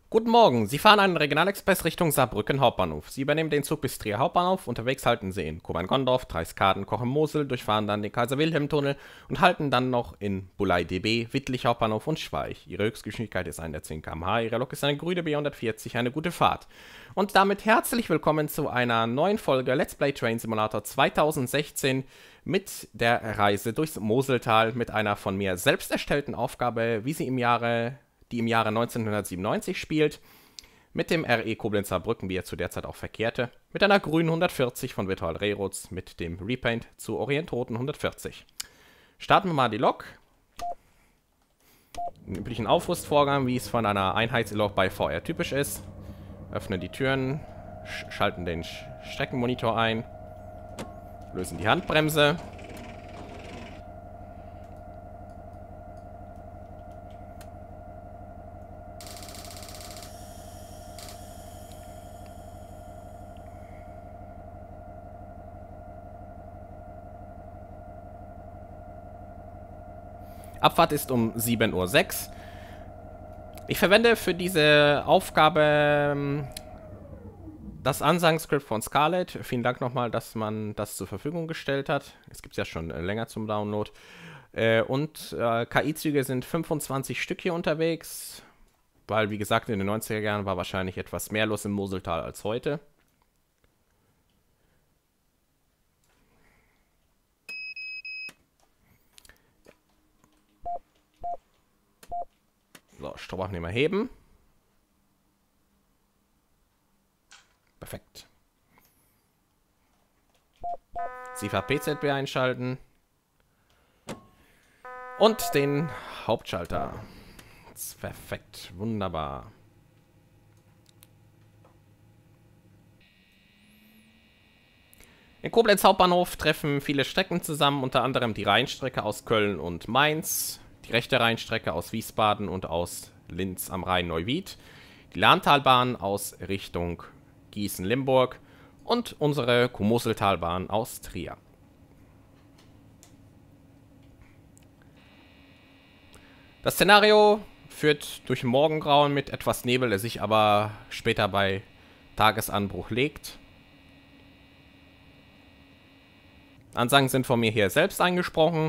Guten Morgen, Sie fahren einen Regionalexpress Richtung Saarbrücken Hauptbahnhof. Sie übernehmen den Zug bis Trier Hauptbahnhof, unterwegs halten Sie in Kobern-Gondorf, Dreiskaden, Cochem-Mosel, durchfahren dann den Kaiser-Wilhelm-Tunnel und halten dann noch in Bulay-DB, Wittlich Hauptbahnhof und Schweich. Ihre Höchstgeschwindigkeit ist 110 km/h, Ihre Lok ist eine grüne B140, eine gute Fahrt. Und damit herzlich willkommen zu einer neuen Folge Let's Play Train Simulator 2016 mit der Reise durchs Moseltal mit einer von mir selbst erstellten Aufgabe, wie sie im Jahre 1997 spielt, mit dem RE Koblenzer Brücken, wie er zu der Zeit auch verkehrte, mit einer grünen 140 von Vitol Reyrutz, mit dem Repaint zu Orientroten 140. Starten wir mal die Lok. Den üblichen Aufrüstvorgang, wie es von einer Einheitslok bei VR typisch ist. Öffnen die Türen, schalten den Streckenmonitor ein, lösen die Handbremse. Abfahrt ist um 7:06 Uhr. Ich verwende für diese Aufgabe das Ansagenscript von Scarlett. Vielen Dank nochmal, dass man das zur Verfügung gestellt hat. Es gibt es ja schon länger zum Download. KI-Züge sind 25 Stück hier unterwegs, weil, wie gesagt, in den 90er Jahren war wahrscheinlich etwas mehr los im Moseltal als heute. So, Stromaufnehmer heben. Perfekt. SIFA PZB einschalten. Und den Hauptschalter. Perfekt, wunderbar. In Koblenz Hauptbahnhof treffen viele Strecken zusammen, unter anderem die Rheinstrecke aus Köln und Mainz, die rechte Rheinstrecke aus Wiesbaden und aus Linz am Rhein-Neuwied, die Lahntalbahn aus Richtung Gießen-Limburg und unsere Moseltalbahn aus Trier. Das Szenario führt durch Morgengrauen mit etwas Nebel, der sich aber später bei Tagesanbruch legt. Ansagen sind von mir hier selbst eingesprochen.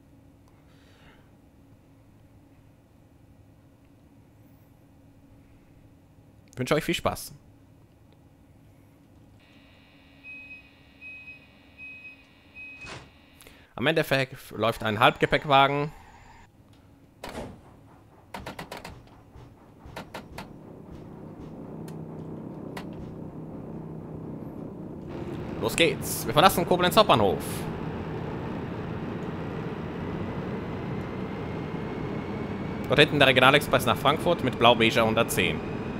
Ich wünsche euch viel Spaß. Am Ende läuft ein Halbgepäckwagen. Los geht's. Wir verlassen Koblenz Hauptbahnhof. Dort hinten der Regionalexpress nach Frankfurt mit blau-beiger 110.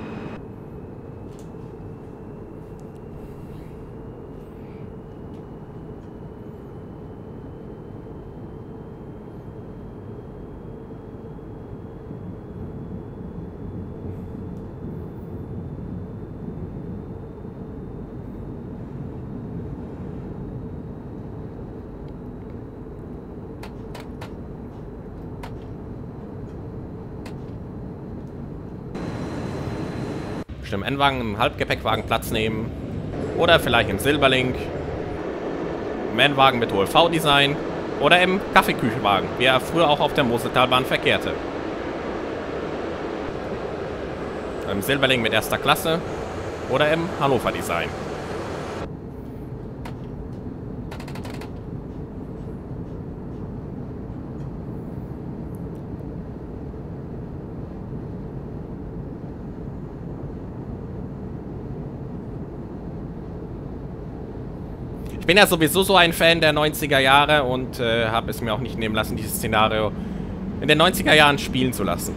Im N-Wagen, im Halbgepäckwagen Platz nehmen. Oder vielleicht im Silberlink. Im N-Wagen mit OLV-Design. Oder im Kaffeeküchenwagen, wie er früher auch auf der Moseltalbahn verkehrte. Im Silberlink mit erster Klasse. Oder im Hannover-Design. Ich bin ja sowieso so ein Fan der 90er Jahre und habe es mir auch nicht nehmen lassen, dieses Szenario in den 90er Jahren spielen zu lassen.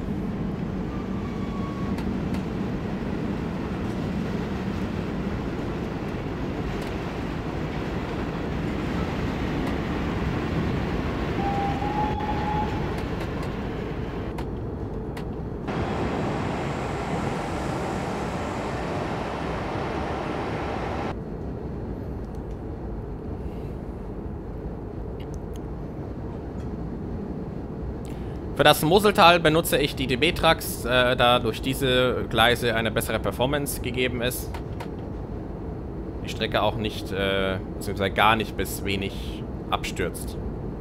Für das Moseltal benutze ich die DB-Trucks, da durch diese Gleise eine bessere Performance gegeben ist. Die Strecke auch nicht, beziehungsweise gar nicht bis wenig abstürzt.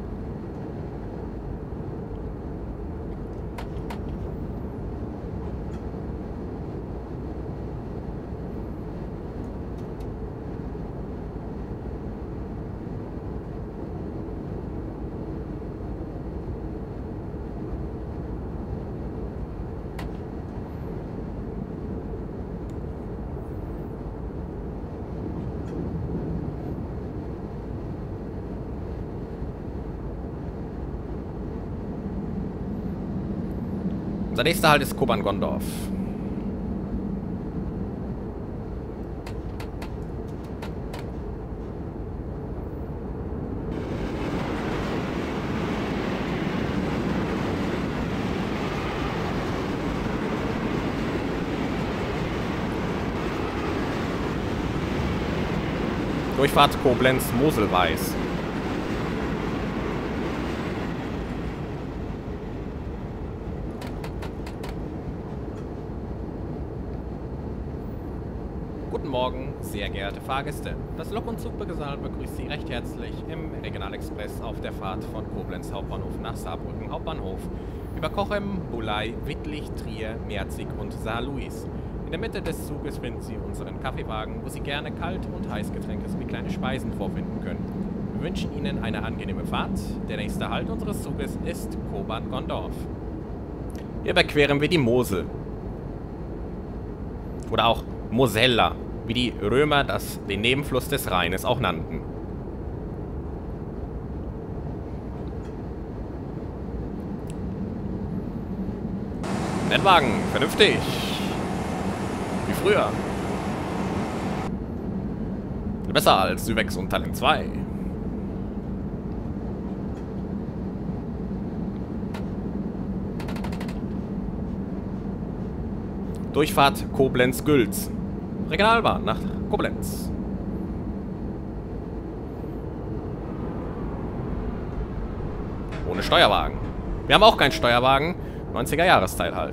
Unser nächster Halt ist Koban-Gondorf. Durchfahrt Koblenz-Moselweiß. Guten Morgen, sehr geehrte Fahrgäste. Das Lok- und Zugpersonal begrüßt Sie recht herzlich im Regionalexpress auf der Fahrt von Koblenz Hauptbahnhof nach Saarbrücken Hauptbahnhof über Cochem, Bulay, Wittlich, Trier, Merzig und Saarlouis. In der Mitte des Zuges finden Sie unseren Kaffeewagen, wo Sie gerne Kalt- und Heißgetränke sowie kleine Speisen vorfinden können. Wir wünschen Ihnen eine angenehme Fahrt. Der nächste Halt unseres Zuges ist Koban-Gondorf. Hier überqueren wir die Mosel. Oder auch Mosella, wie die Römer den Nebenfluss des Rheines auch nannten. Rennwagen, vernünftig. Wie früher. Besser als Süwex und Talent 2. Durchfahrt Koblenz-Gülz. Regionalbahn nach Koblenz. Ohne Steuerwagen. Wir haben auch keinen Steuerwagen. 90er-Jahresteil halt.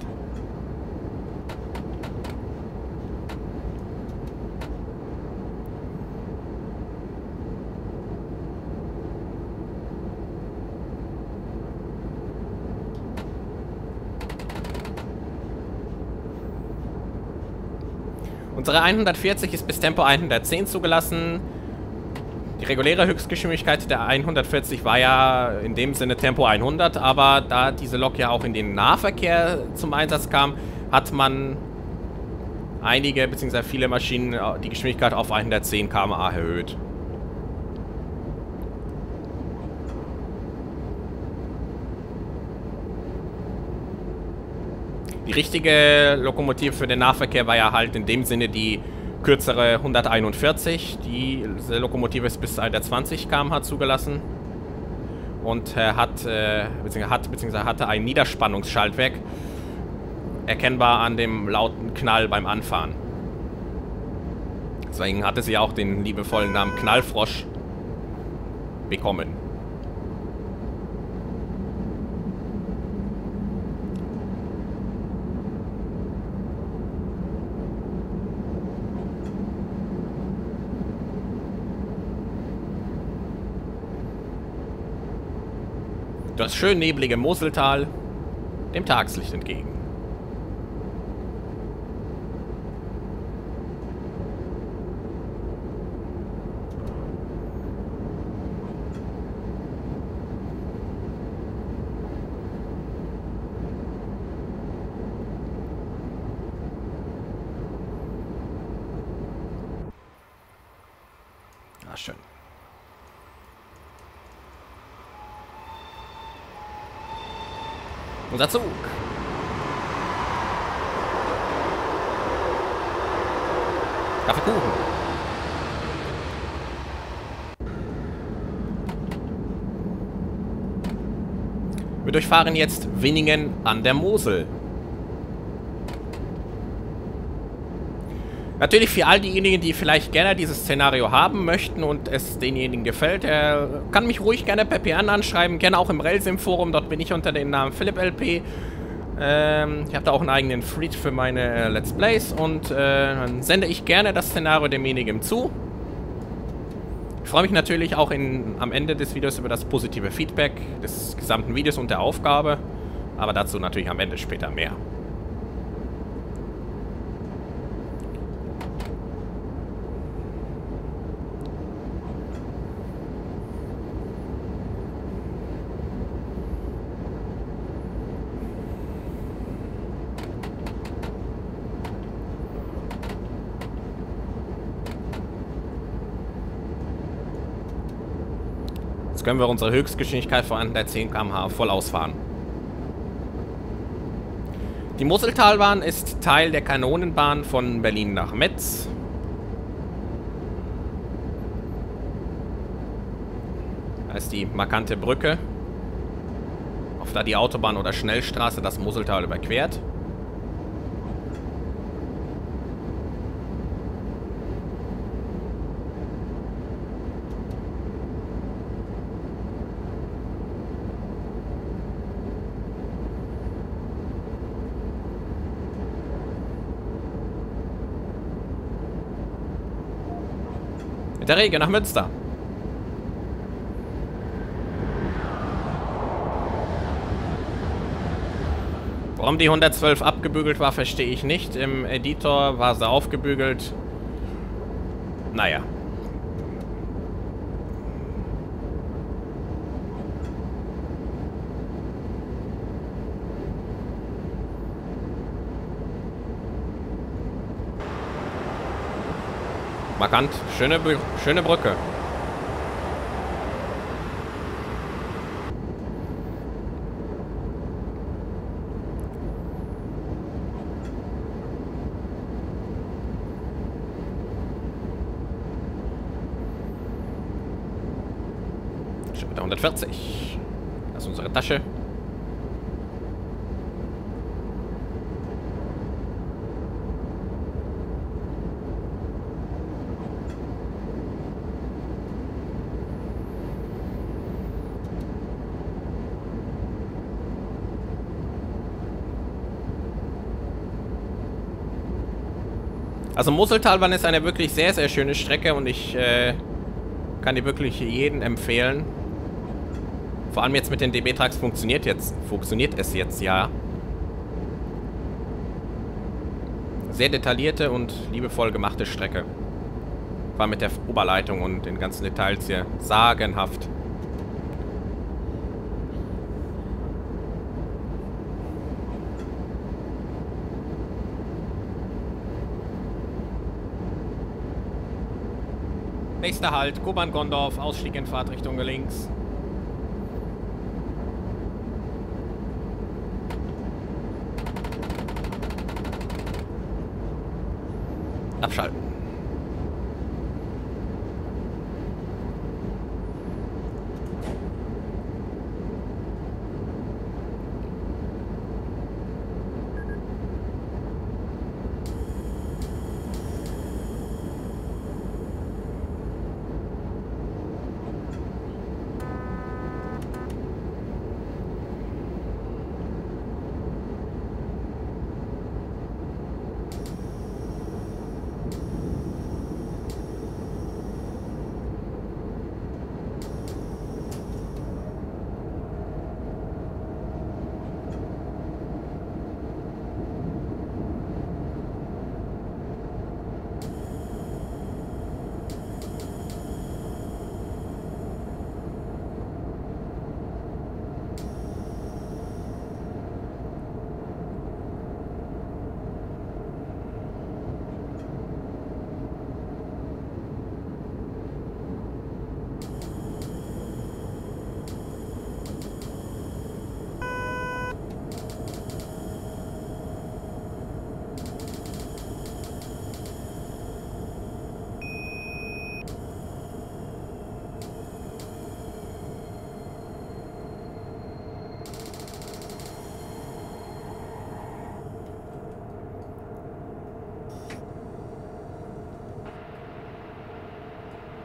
Unsere 140 ist bis Tempo 110 zugelassen. Die reguläre Höchstgeschwindigkeit der 140 war ja in dem Sinne Tempo 100, aber da diese Lok ja auch in den Nahverkehr zum Einsatz kam, hat man einige bzw. viele Maschinen die Geschwindigkeit auf 110 km/h erhöht. Die richtige Lokomotive für den Nahverkehr war ja halt in dem Sinne die kürzere 141. Diese Lokomotive ist bis 120 km/h zugelassen und hatte ein Niederspannungsschaltwerk, erkennbar an dem lauten Knall beim Anfahren. Deswegen hatte sie auch den liebevollen Namen Knallfrosch bekommen. Das schön neblige Moseltal dem Tageslicht entgegen. Ah, schön. Unser Zug. Kaffeekuchen. Wir durchfahren jetzt Winningen an der Mosel. Natürlich für all diejenigen, die vielleicht gerne dieses Szenario haben möchten und es denjenigen gefällt, kann mich ruhig gerne per PN anschreiben, gerne auch im Relsim-Forum, dort bin ich unter dem Namen PhilippLP. Ich habe da auch einen eigenen Thread für meine Let's Plays und dann sende ich gerne das Szenario demjenigen zu. Ich freue mich natürlich auch am Ende des Videos über das positive Feedback des gesamten Videos und der Aufgabe, aber dazu natürlich am Ende später mehr. Jetzt können wir unsere Höchstgeschwindigkeit von der 10 km/h voll ausfahren. Die Moseltalbahn ist Teil der Kanonenbahn von Berlin nach Metz. Da ist die markante Brücke, auf der die Autobahn oder Schnellstraße das Moseltal überquert. Mit der Regel nach Münster. Warum die 112 abgebügelt war, verstehe ich nicht. Im Editor war sie aufgebügelt. Naja. Markant. Schöne Brücke. Schon wieder 140. Das ist unsere Tasche. Also Moseltalbahn ist eine wirklich sehr, sehr schöne Strecke und ich kann die wirklich jedem empfehlen. Vor allem jetzt mit den DB-Trucks funktioniert es jetzt, ja. Sehr detaillierte und liebevoll gemachte Strecke. Vor allem mit der Oberleitung und den ganzen Details hier. Sagenhaft. Nächster Halt, Kuban-Gondorf, Ausstieg in Fahrtrichtung links. Abschalten.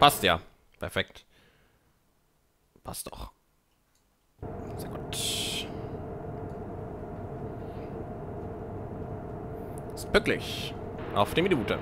passt ja. Perfekt. Passt doch. Sehr gut. Ist pünktlich. Auf die Minute.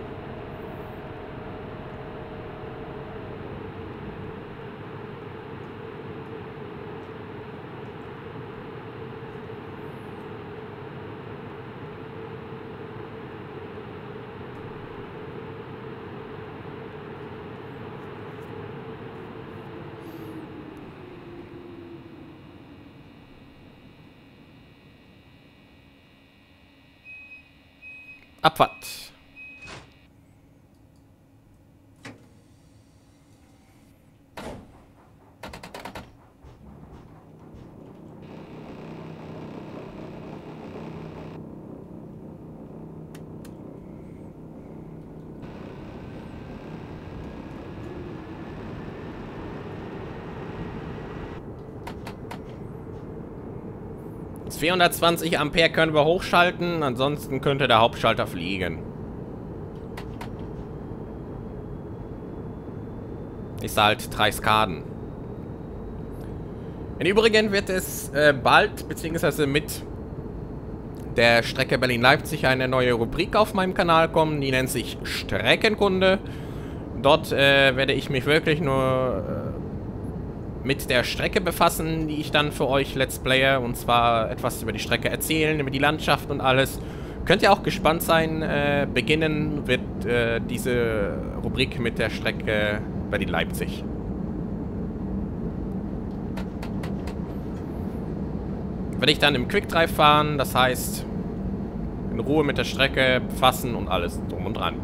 Abfahrt. Das 420 Ampere können wir hochschalten, ansonsten könnte der Hauptschalter fliegen. Ist halt 3 Skaden. Im Übrigen wird es bald, beziehungsweise mit der Strecke Berlin-Leipzig, eine neue Rubrik auf meinem Kanal kommen. Die nennt sich Streckenkunde. Dort werde ich mich wirklich nur mit der Strecke befassen, die ich dann für euch Let's Player, und zwar etwas über die Strecke erzählen, über die Landschaft und alles. Könnt ihr auch gespannt sein. Beginnen wird diese Rubrik mit der Strecke Berlin-Leipzig. Werde ich dann im Quick-Drive fahren, das heißt in Ruhe mit der Strecke befassen und alles drum und dran.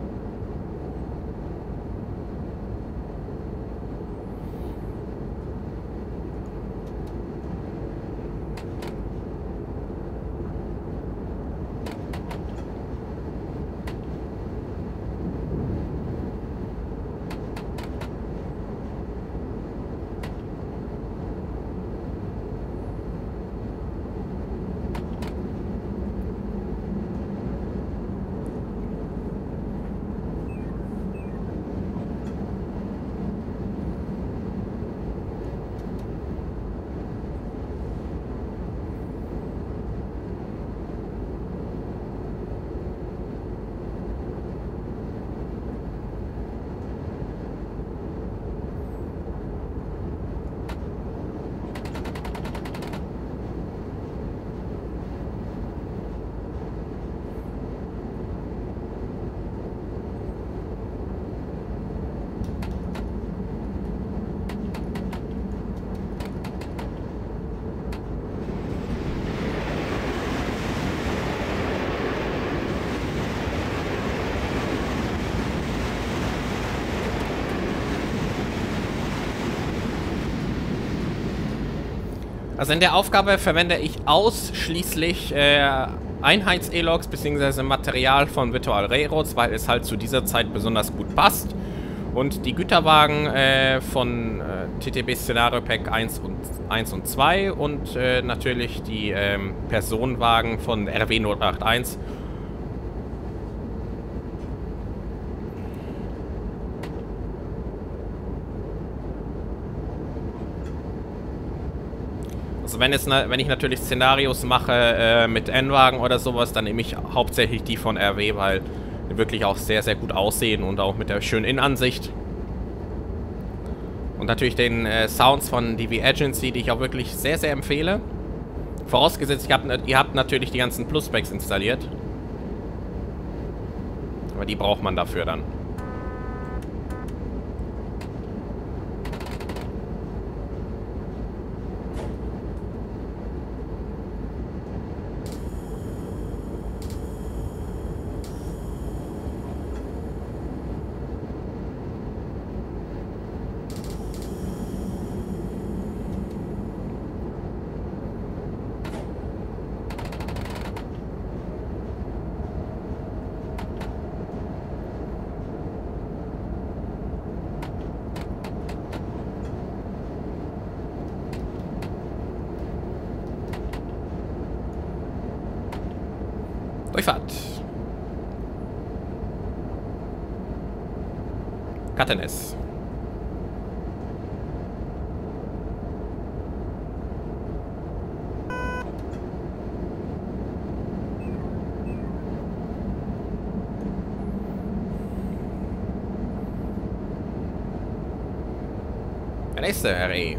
Also in der Aufgabe verwende ich ausschließlich Einheits-E-Logs bzw. Material von Virtual Railroads, weil es halt zu dieser Zeit besonders gut passt. Und die Güterwagen von TTB Szenario Pack 1 und 2 und natürlich die Personenwagen von RW 081. Also wenn ich natürlich Szenarios mache mit N-Wagen oder sowas, dann nehme ich hauptsächlich die von RW, weil die wirklich auch sehr, sehr gut aussehen und auch mit der schönen Innenansicht. Und natürlich den Sounds von DV Agency, die ich auch wirklich sehr, sehr empfehle. Vorausgesetzt, ihr habt natürlich die ganzen Plus-Packs installiert. Aber die braucht man dafür dann. Durchfahrt. Kattenes. Der nächste RE.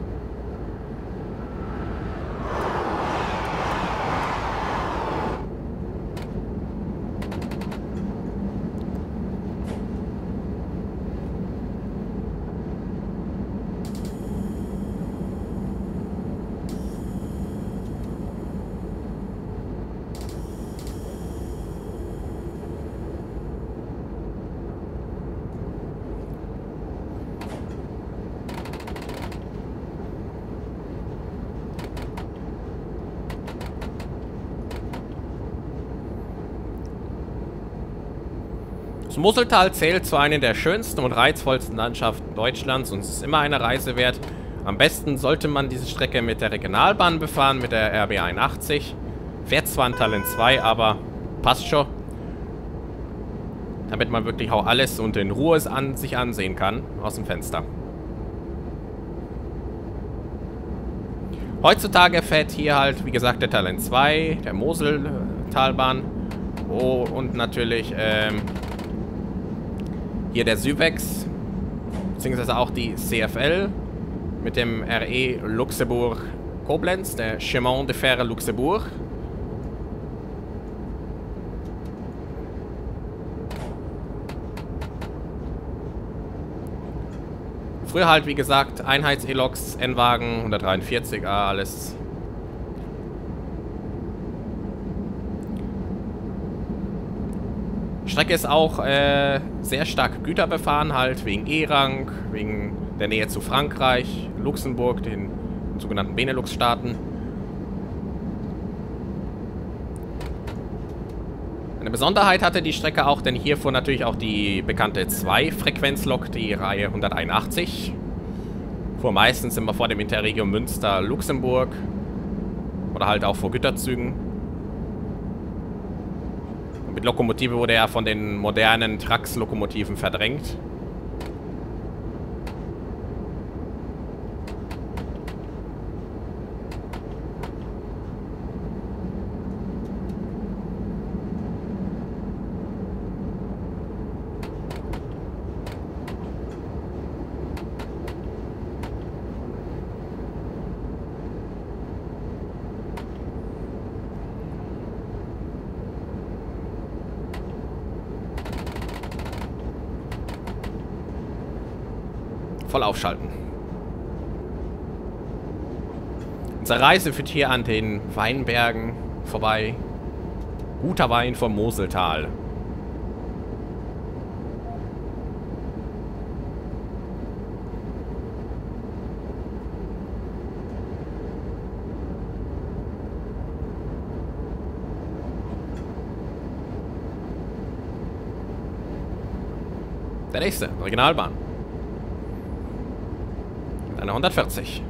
Das Moseltal zählt zu einer der schönsten und reizvollsten Landschaften Deutschlands und es ist immer eine Reise wert. Am besten sollte man diese Strecke mit der Regionalbahn befahren, mit der RB 81. Fährt zwar in Talent 2, aber passt schon. Damit man wirklich auch alles und in Ruhe sich ansehen kann, aus dem Fenster. Heutzutage fährt hier halt, wie gesagt, der Talent 2, der Moseltalbahn und natürlich, hier der Syvex, beziehungsweise auch die CFL mit dem RE Luxembourg-Koblenz, der Chemin de Fer Luxembourg. Früher halt, wie gesagt, Einheits-Eloks, N-Wagen, 143er, alles. Die Strecke ist auch sehr stark güterbefahren, halt wegen E-Rang, wegen der Nähe zu Frankreich, Luxemburg, den sogenannten Benelux-Staaten. Eine Besonderheit hatte die Strecke auch, denn hier fuhr natürlich auch die bekannte 2-Frequenzlok, die Reihe 181. Fuhr meistens immer vor dem Interregium Münster-Luxemburg oder halt auch vor Güterzügen. Mit Lokomotive wurde er von den modernen Trax-Lokomotiven verdrängt. Voll aufschalten. Unsere Reise führt hier an den Weinbergen vorbei. Guter Wein vom Moseltal. Der nächste, Regionalbahn. Eine 140.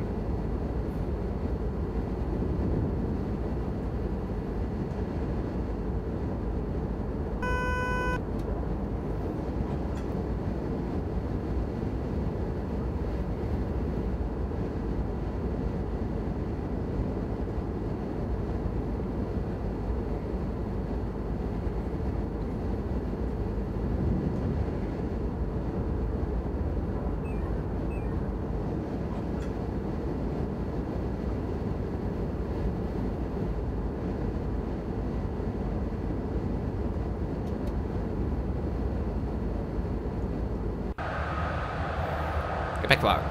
Gepäckwagen.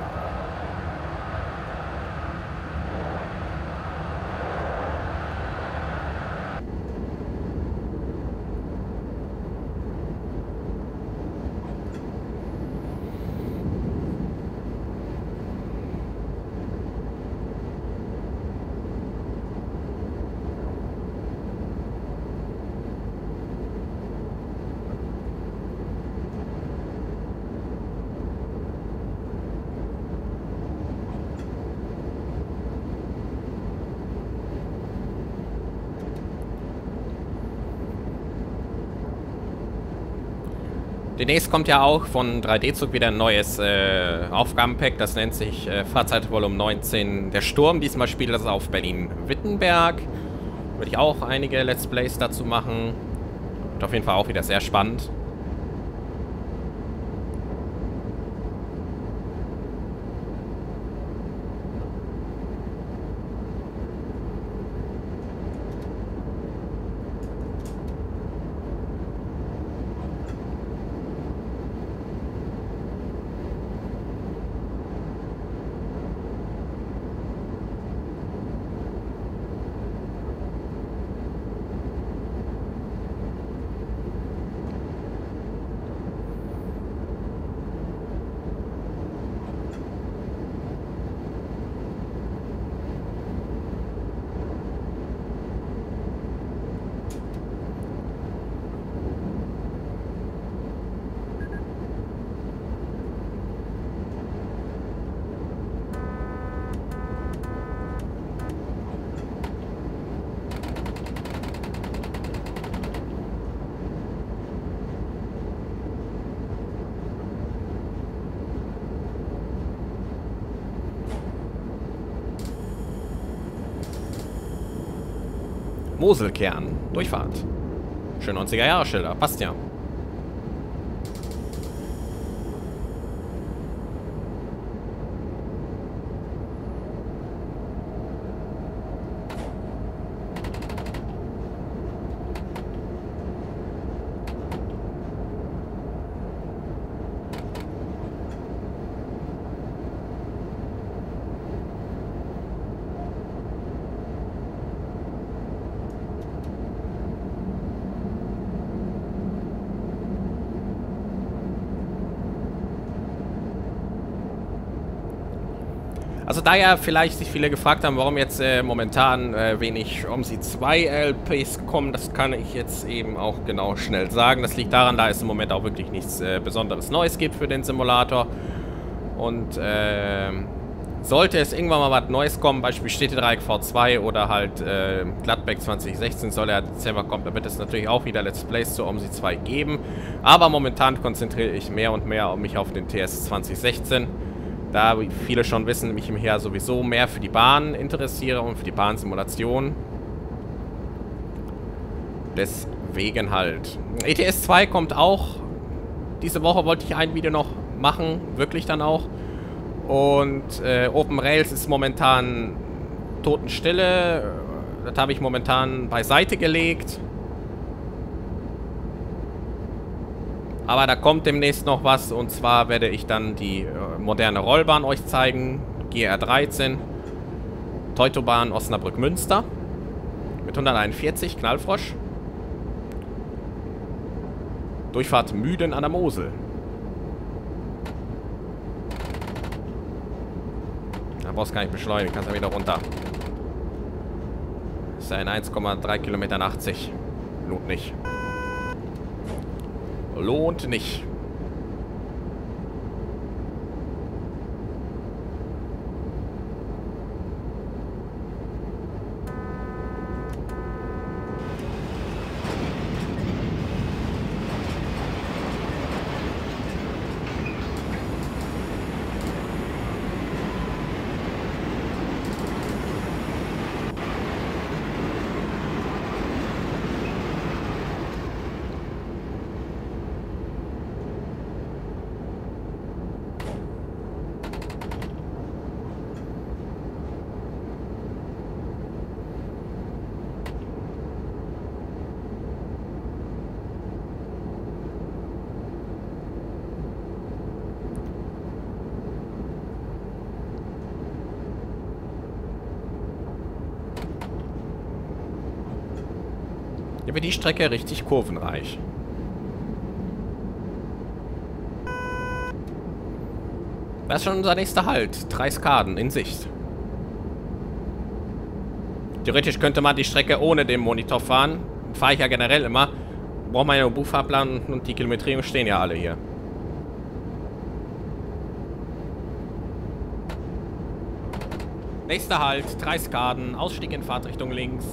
Demnächst kommt ja auch von 3D-Zug wieder ein neues Aufgabenpack. Das nennt sich Fahrzeitvolumen 19 der Sturm. Diesmal spielt das auf Berlin-Wittenberg. Würde ich auch einige Let's Plays dazu machen. Wird auf jeden Fall auch wieder sehr spannend. Moselkern. Durchfahrt. Schön 90er Jahre Schilder. Passt ja. Also da ja vielleicht sich viele gefragt haben, warum jetzt momentan wenig OMSI 2 LPs kommen, das kann ich jetzt eben auch genau schnell sagen. Das liegt daran, da es im Moment auch wirklich nichts Besonderes Neues gibt für den Simulator. Und sollte es irgendwann mal was Neues kommen, Beispiel Städtedreieck V2 oder halt Gladbeck 2016 soll ja Dezember kommen, dann wird es natürlich auch wieder Let's Plays zu OMSI 2 geben. Aber momentan konzentriere ich mehr und mehr mich auf den TS 2016. Da, wie viele schon wissen, mich im Jahr sowieso mehr für die Bahn interessiere und für die Bahnsimulation. Deswegen halt. ETS 2 kommt auch. Diese Woche wollte ich ein Video noch machen, wirklich dann auch. Und Open Rails ist momentan Totenstille. Das habe ich momentan beiseite gelegt. Aber da kommt demnächst noch was, und zwar werde ich dann die moderne Rollbahn euch zeigen. GR13. Teutobahn Osnabrück-Münster. Mit 141, Knallfrosch. Durchfahrt Müden an der Mosel. Da brauchst du gar nicht beschleunigen, kannst ja wieder runter. Das ist ja in 1,3 Kilometern 80. Lohnt nicht. Lohnt nicht. Hier wird die Strecke richtig kurvenreich. Das ist schon unser nächster Halt. Dreiskaden in Sicht. Theoretisch könnte man die Strecke ohne den Monitor fahren. Fahre ich ja generell immer. Braucht man ja einen Buchfahrplan und die Kilometrierung stehen ja alle hier. Nächster Halt. Dreiskaden. Ausstieg in Fahrtrichtung links.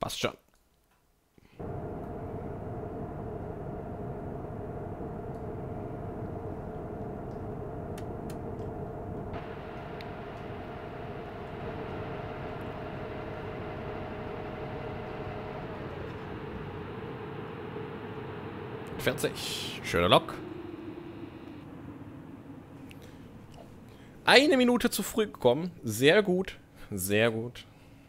Passt schon. Schöne Lok. 1 Minute zu früh gekommen. Sehr gut. Sehr gut.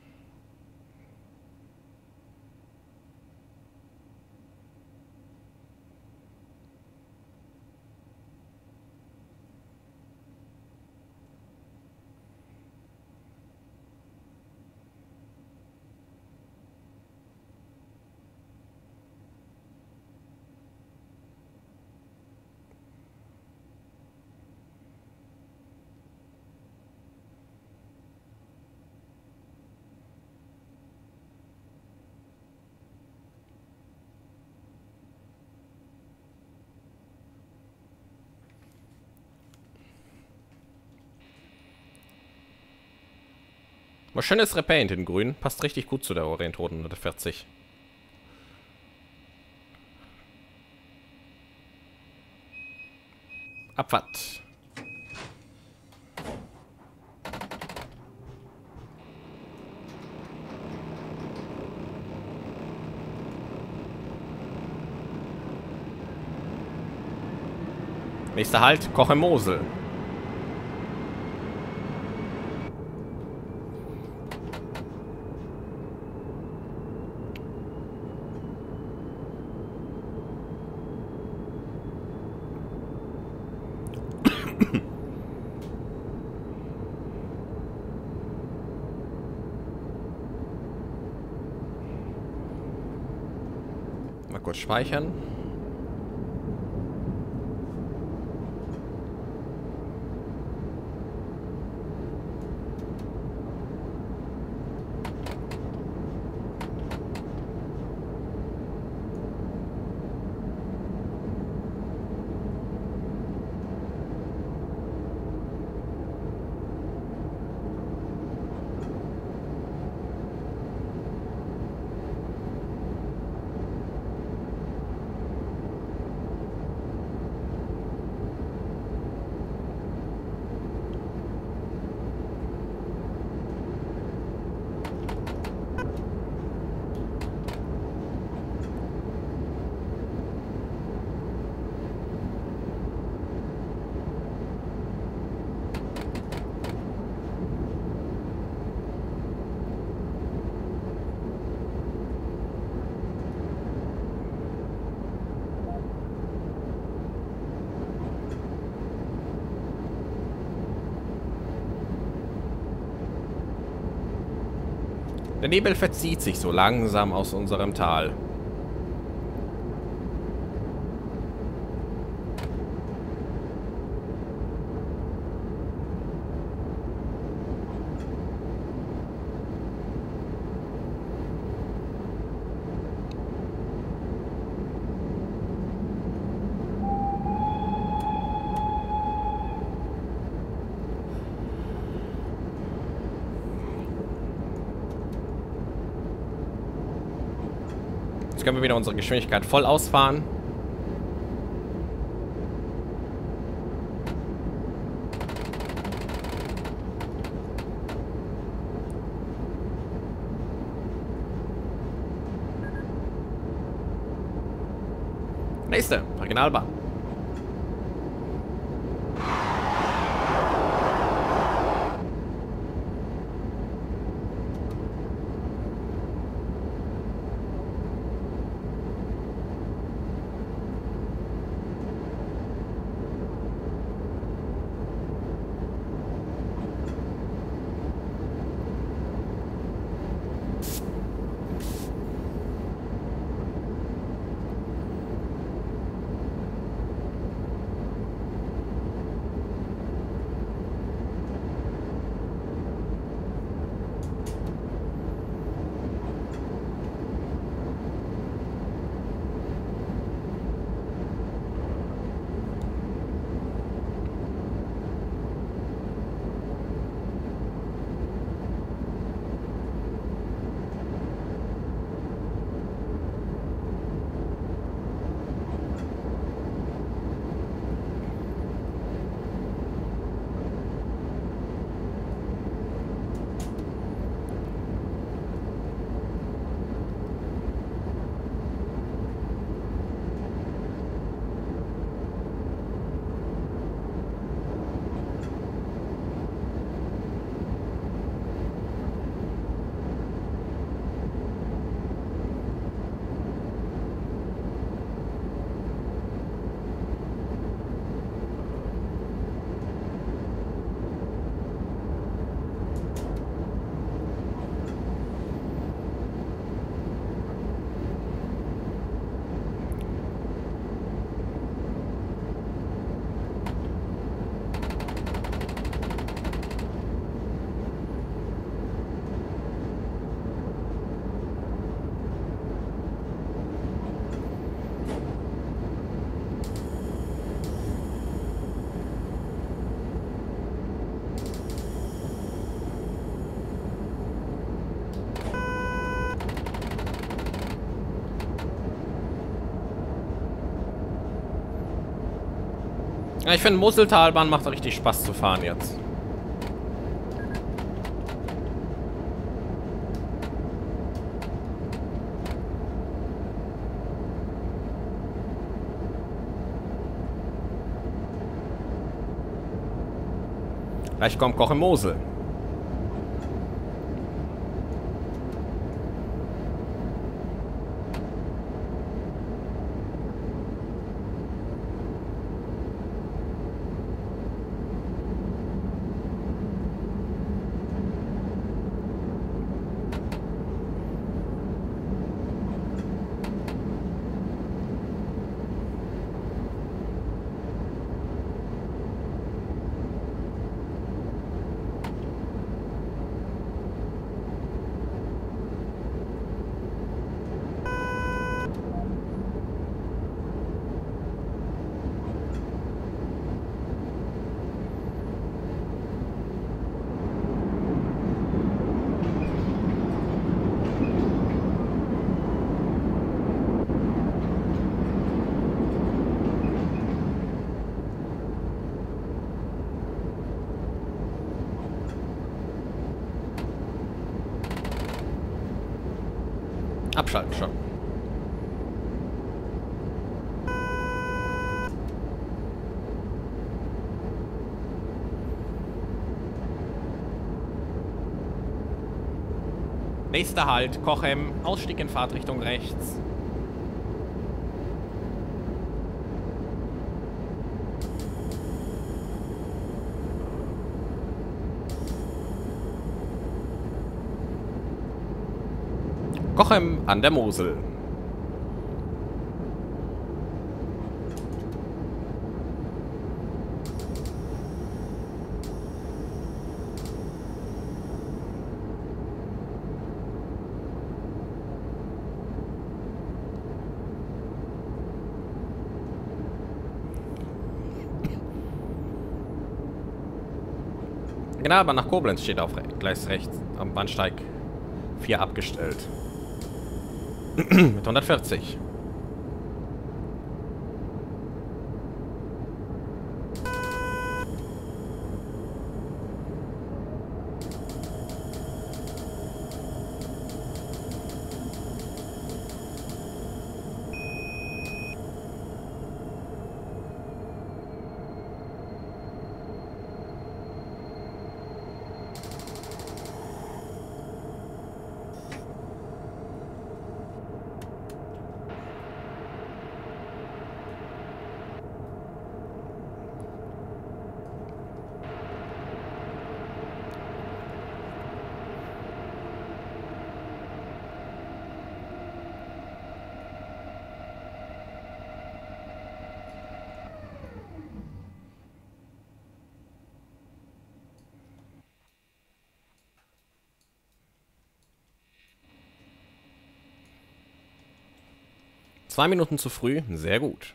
Mal schönes Repaint in grün. Passt richtig gut zu der Orientroden 140. Abfahrt. Nächster Halt, Koche Mosel. Mal kurz speichern. Der Nebel verzieht sich so langsam aus unserem Tal. Jetzt können wir wieder unsere Geschwindigkeit voll ausfahren. Nächste, Regionalbahn. Ja, ich finde, Moseltalbahn macht richtig Spaß zu fahren jetzt. Gleich kommt Koch im Mosel. Abschalten schon. Nächster Halt, Cochem, Ausstieg in Fahrtrichtung rechts. Cochem an der Mosel. Genau, aber nach Koblenz steht auf Gleis rechts am Bahnsteig 4 abgestellt. Mit 140. Zwei Minuten zu früh, sehr gut.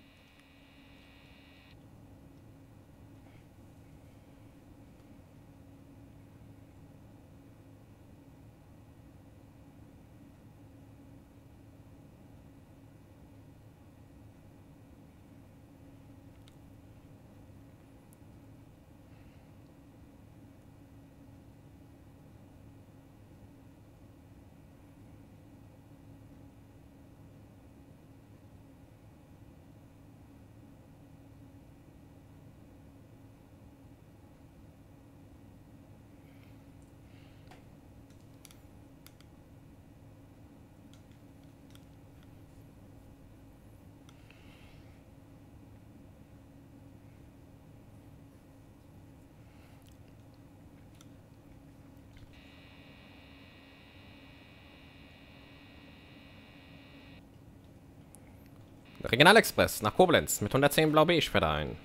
Regionalexpress nach Koblenz mit 110 Blau-Beige fährt er ein.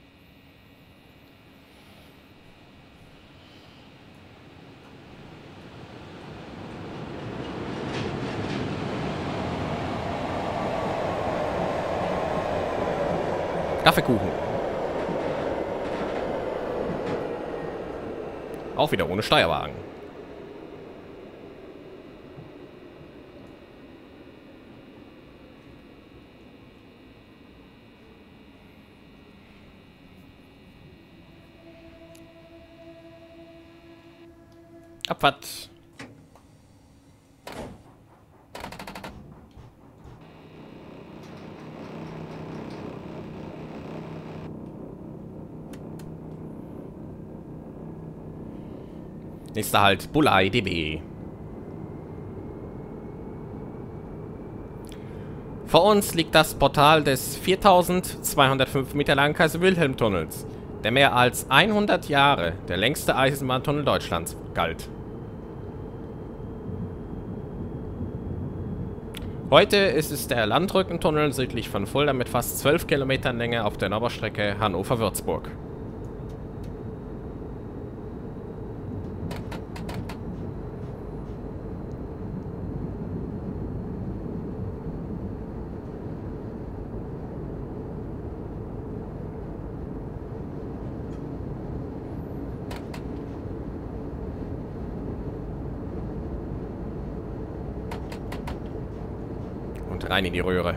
Kaffeekuchen. Auch wieder ohne Steuerwagen. Abfahrt. Nächster Halt, Bulai DB. Vor uns liegt das Portal des 4205 Meter langen Kaiser-Wilhelm-Tunnels, der mehr als 100 Jahre der längste Eisenbahntunnel Deutschlands galt. Heute ist es der Landrückentunnel südlich von Fulda mit fast 12 Kilometern Länge auf der Dauerstrecke Hannover-Würzburg. Und rein in die Röhre.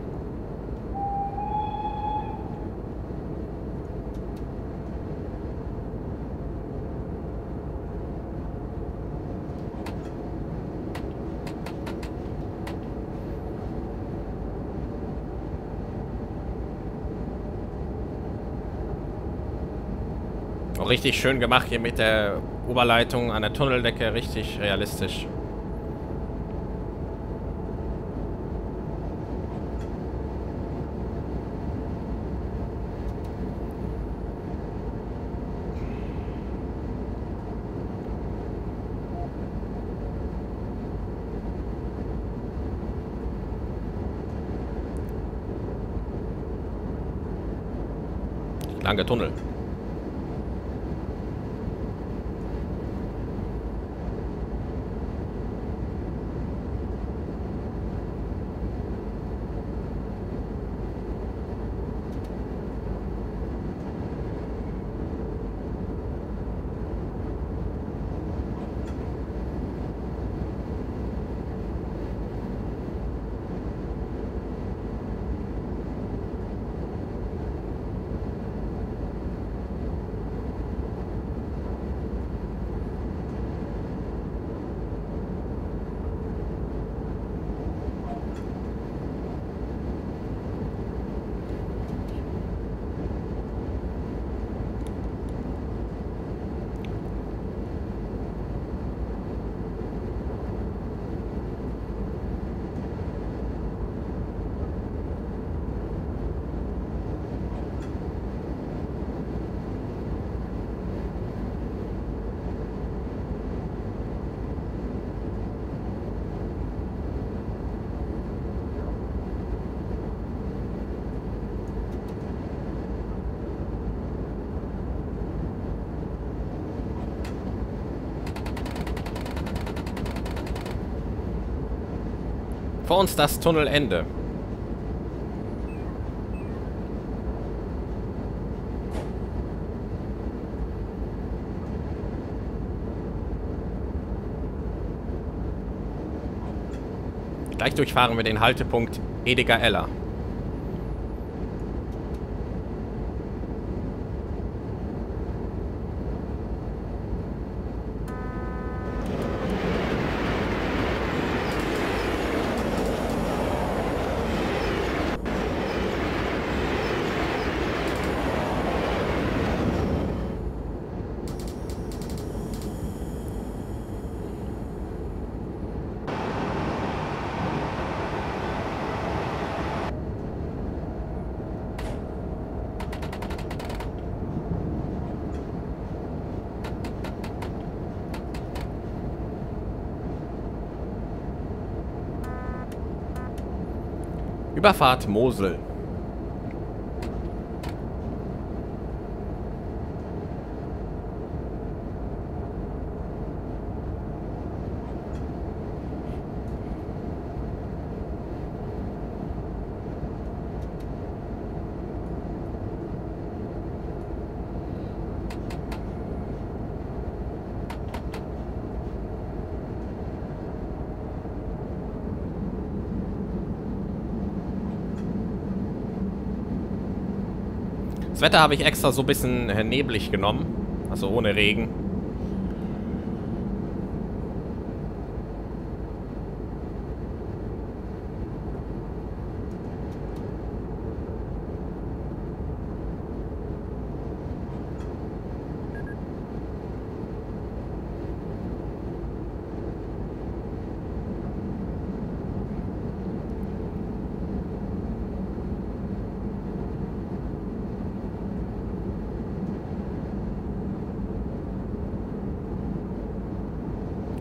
Auch richtig schön gemacht hier mit der Oberleitung an der Tunneldecke, richtig realistisch. Lange Tunnel. Vor uns das Tunnelende. Gleich durchfahren wir den Haltepunkt Edeka Eller. Überfahrt Mosel. Das Wetter habe ich extra so ein bisschen neblig genommen. Also ohne Regen.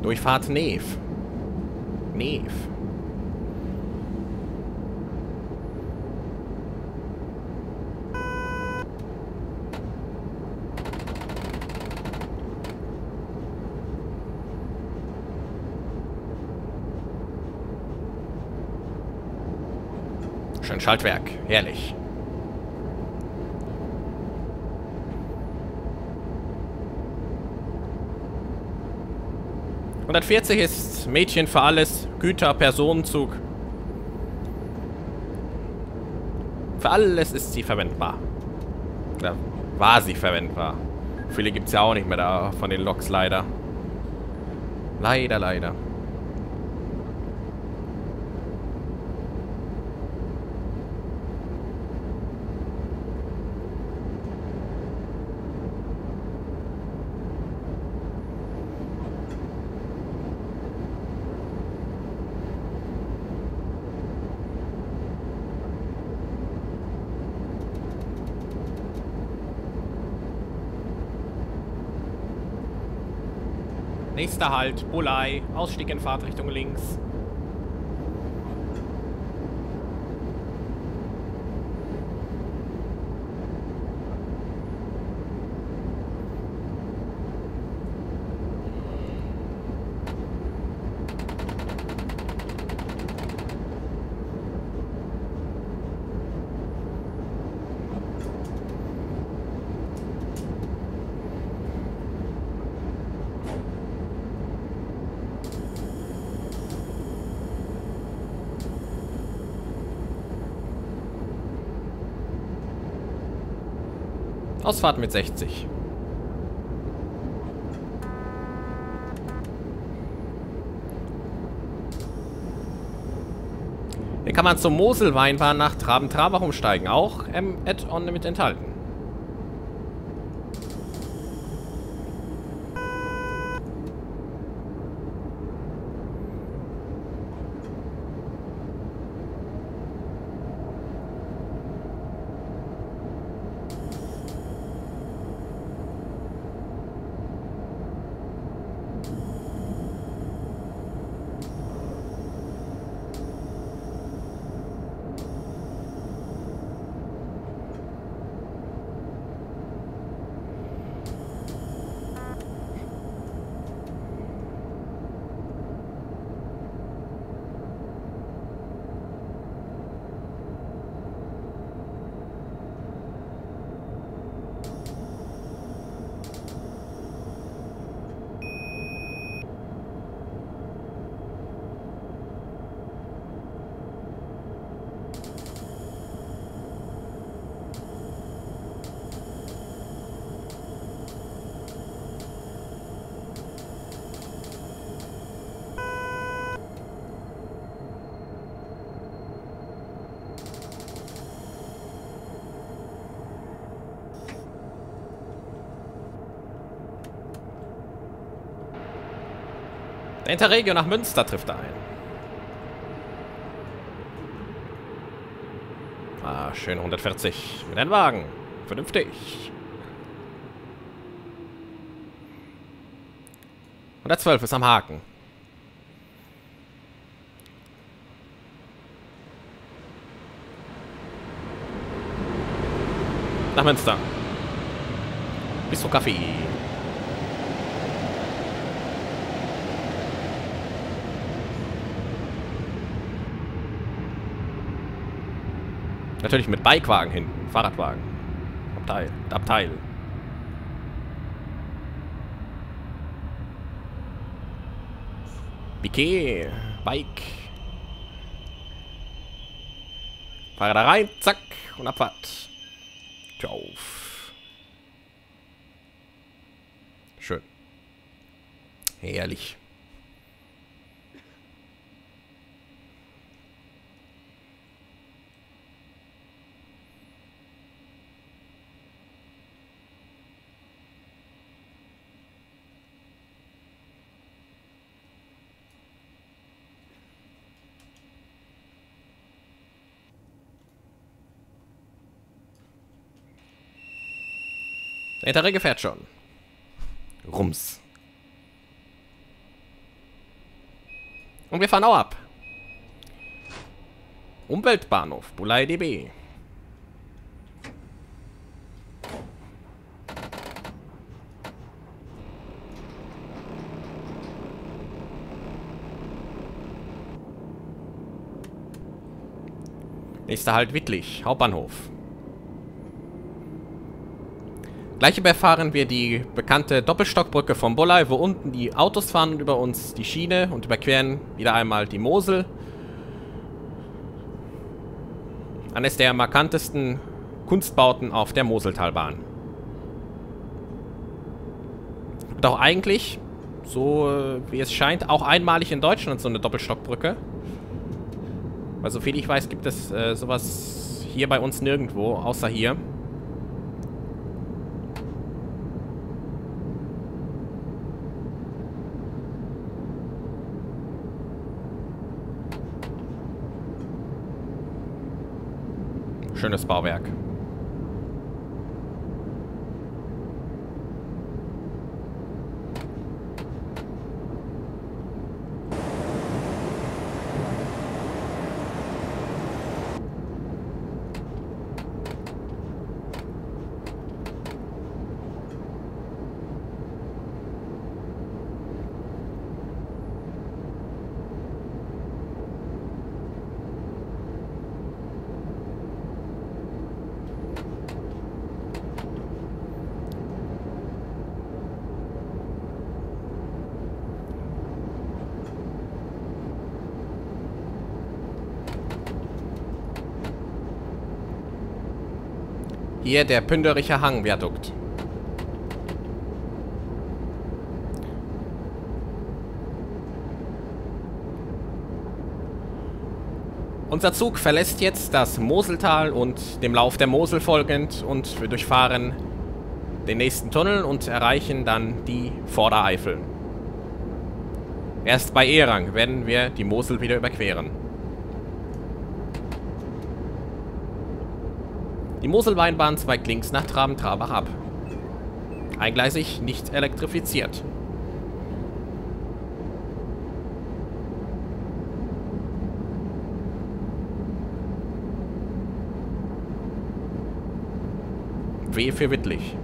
Durchfahrt Neef. Neef. Schön Schaltwerk. Herrlich. ...140 ist Mädchen für alles. Güter, Personenzug. Für alles ist sie verwendbar. Oder war sie verwendbar. Viele gibt es ja auch nicht mehr da von den Loks, leider. Leider, leider. Nächster Halt, Bulai. Ausstieg in Fahrtrichtung links. Ausfahrt mit 60. Hier kann man zum Moselweinbahn nach Traben-Trabach umsteigen. Auch Add-on mit enthalten. Der Interregio nach Münster trifft er ein. Ah, schön 140 mit einem Wagen. Vernünftig. 112 ist am Haken. Nach Münster. Bistro Kaffee. Natürlich mit Bikewagen hinten. Fahrradwagen. Abteil. Piquet. Bike. Fahrer da rein. Zack. Und Abfahrt. Tür auf. Schön. Herrlich. Der Interregio fährt schon. Rums. Und wir fahren auch ab. Umweltbahnhof, Bulai DB. Nächster Halt Wittlich, Hauptbahnhof. Gleich überfahren wir die bekannte Doppelstockbrücke vom Bulai, wo unten die Autos fahren über uns die Schiene und überqueren wieder einmal die Mosel. Eines der markantesten Kunstbauten auf der Moseltalbahn. Und auch eigentlich, so wie es scheint, auch einmalig in Deutschland so eine Doppelstockbrücke. Weil soviel ich weiß, gibt es sowas hier bei uns nirgendwo, außer hier. Schönes Bauwerk. Hier der Pündericher Hang-Viadukt. Unser Zug verlässt jetzt das Moseltal und dem Lauf der Mosel folgend und wir durchfahren den nächsten Tunnel und erreichen dann die Vordereifel. Erst bei Erang werden wir die Mosel wieder überqueren. Die Moselweinbahn zweigt links nach Traben-Trarbach ab. Eingleisig, nicht elektrifiziert. W für Wittlich.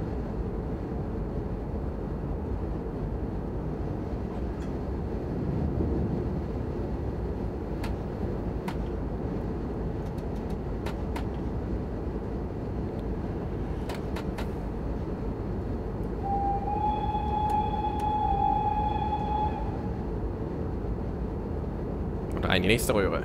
Und rein die nächste Röhre.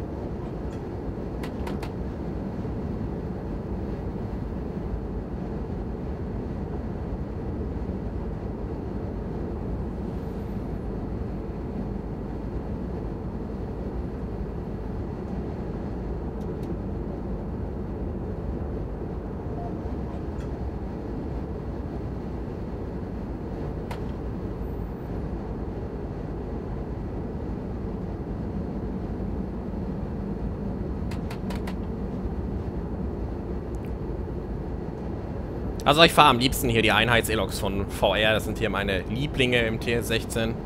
Also ich fahre am liebsten hier die Einheits-Eloks von VR. Das sind hier meine Lieblinge im TS16.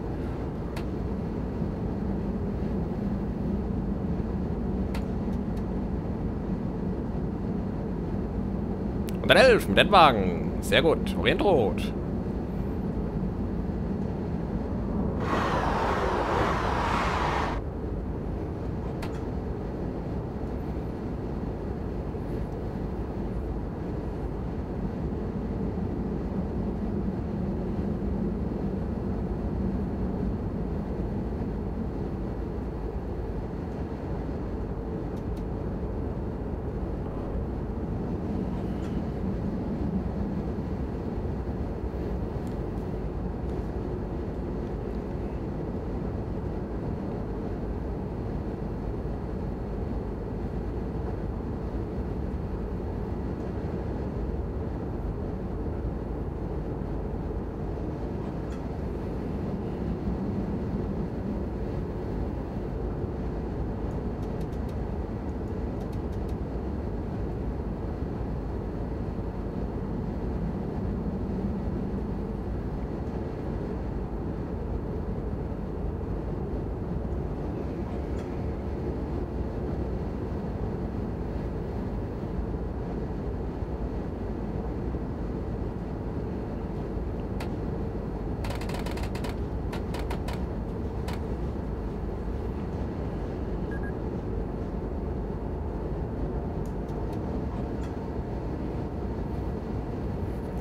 Und dann 11 mit den Wagen. Sehr gut. Orient Rot.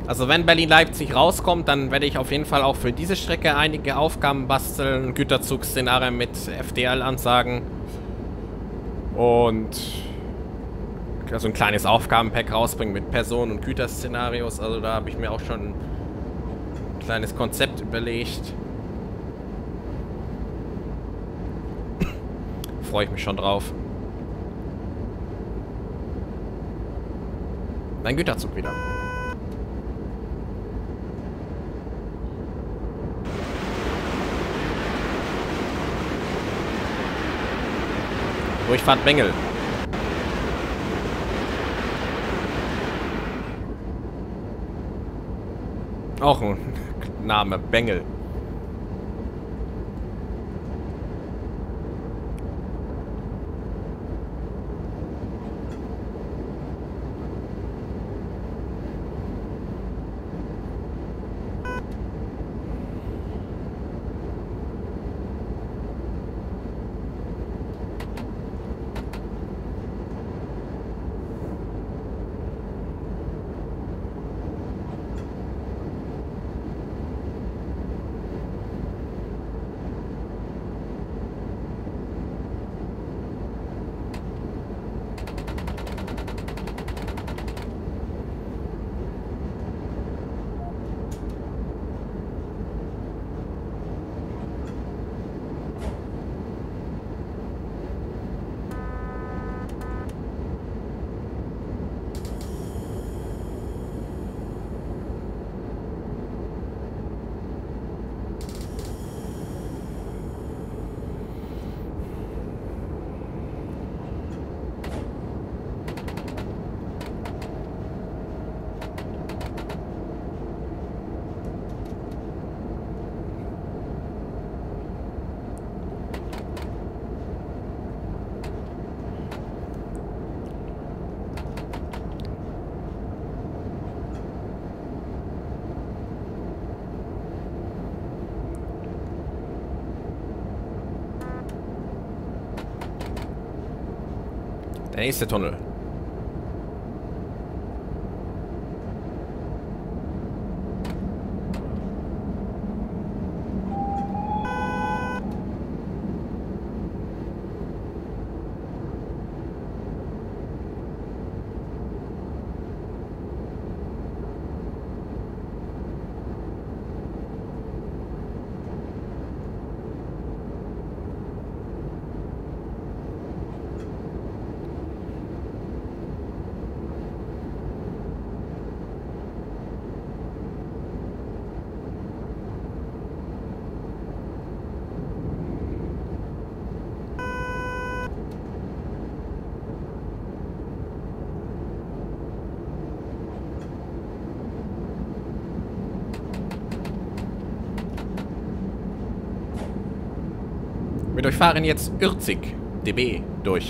Also wenn Berlin-Leipzig rauskommt, dann werde ich auf jeden Fall auch für diese Strecke einige Aufgaben basteln. Güterzug-Szenarien mit FDL-Ansagen. Und also ein kleines Aufgabenpack rausbringen mit Personen- und Güterszenarios. Also da habe ich mir auch schon ein kleines Konzept überlegt. Freue ich mich schon drauf. Ein Güterzug wieder. Durchfahrt Bengel. Auch ein Name, Bengel. Der nächste Tunnel. Wir durchfahren jetzt Ürzig dB durch.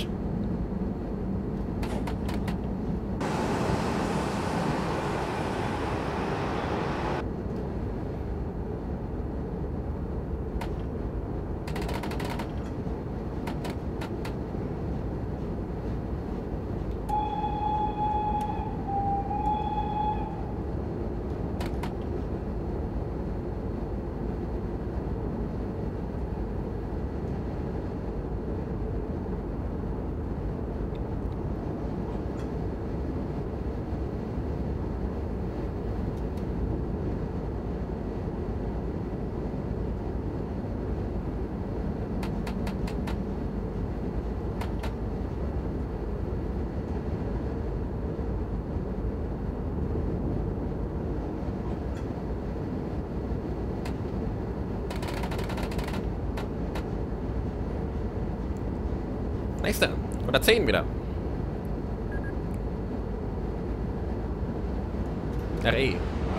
Nächste. Oder 10 wieder. RE.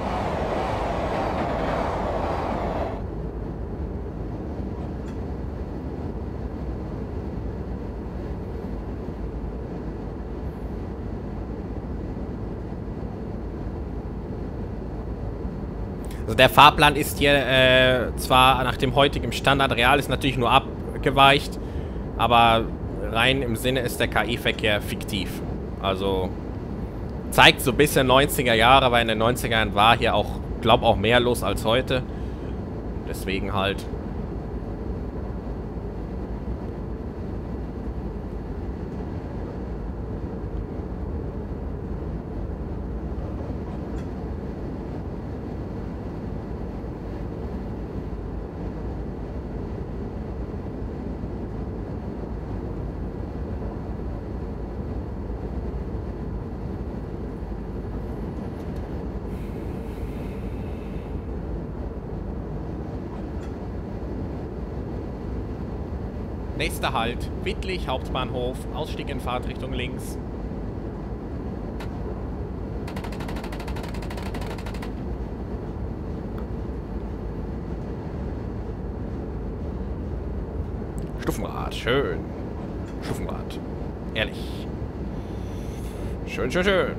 Also der Fahrplan ist hier zwar nach dem heutigen Standard real, ist natürlich nur abgeweicht, aber rein im Sinne ist der KI-Verkehr fiktiv. Also Zeigt so ein bisschen 90er Jahre, aber in den 90er Jahren war hier auch, glaube auch mehr los als heute. Deswegen halt. Nächster Halt, Wittlich, Hauptbahnhof, Ausstieg in Fahrtrichtung links. Stufenrad, schön. Stufenrad, ehrlich. Schön, schön, schön.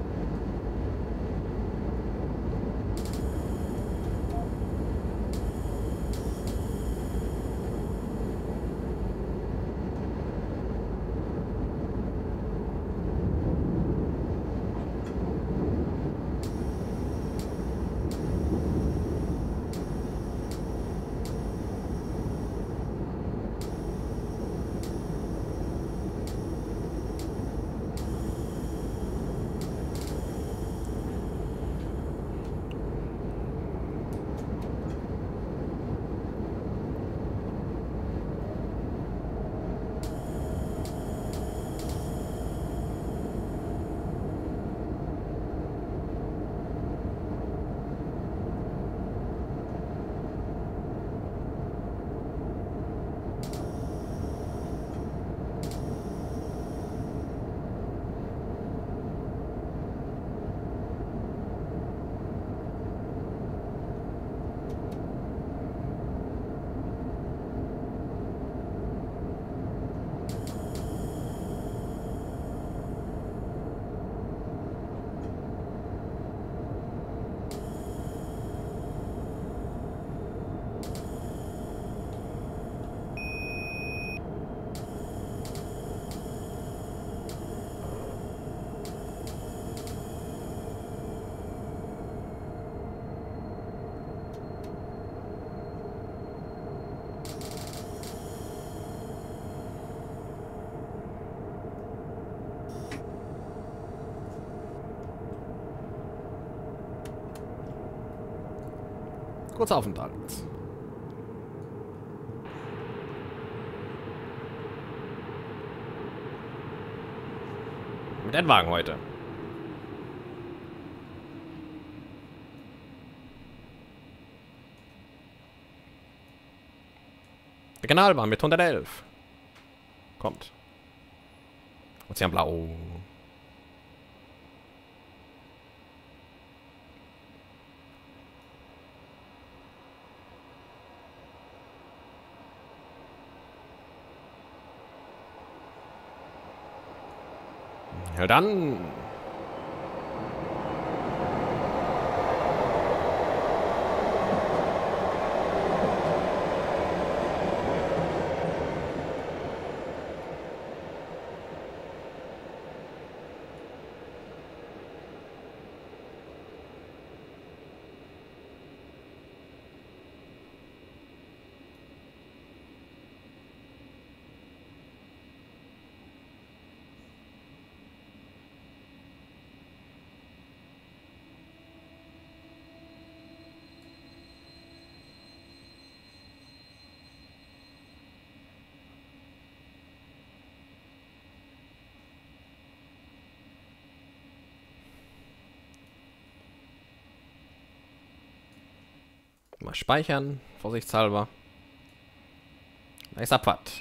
Kurzer Aufenthalt. Mit den Wagen heute. Regionalbahn mit 111. Kommt. Ozeanblau. Ja dann. Mal speichern, vorsichtshalber. Nächster Abfahrt.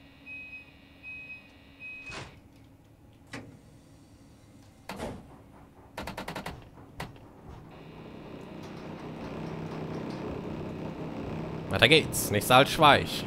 Weiter geht's. Nächster Halt Schweich.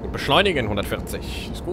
Beschleunigen, 140. Ist gut.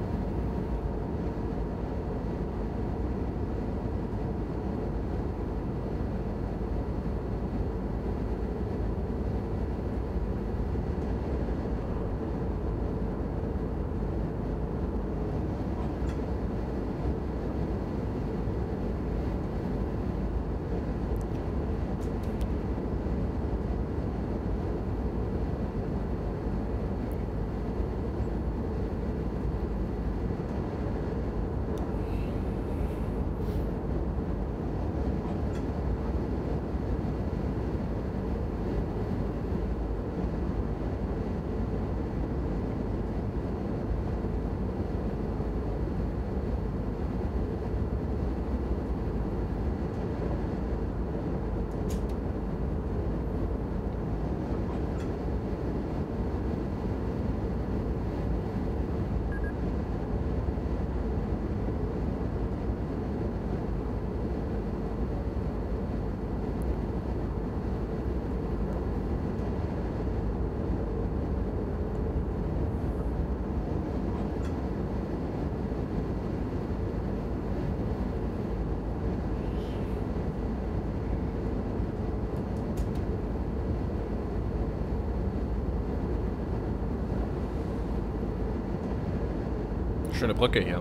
Schöne Brücke hier.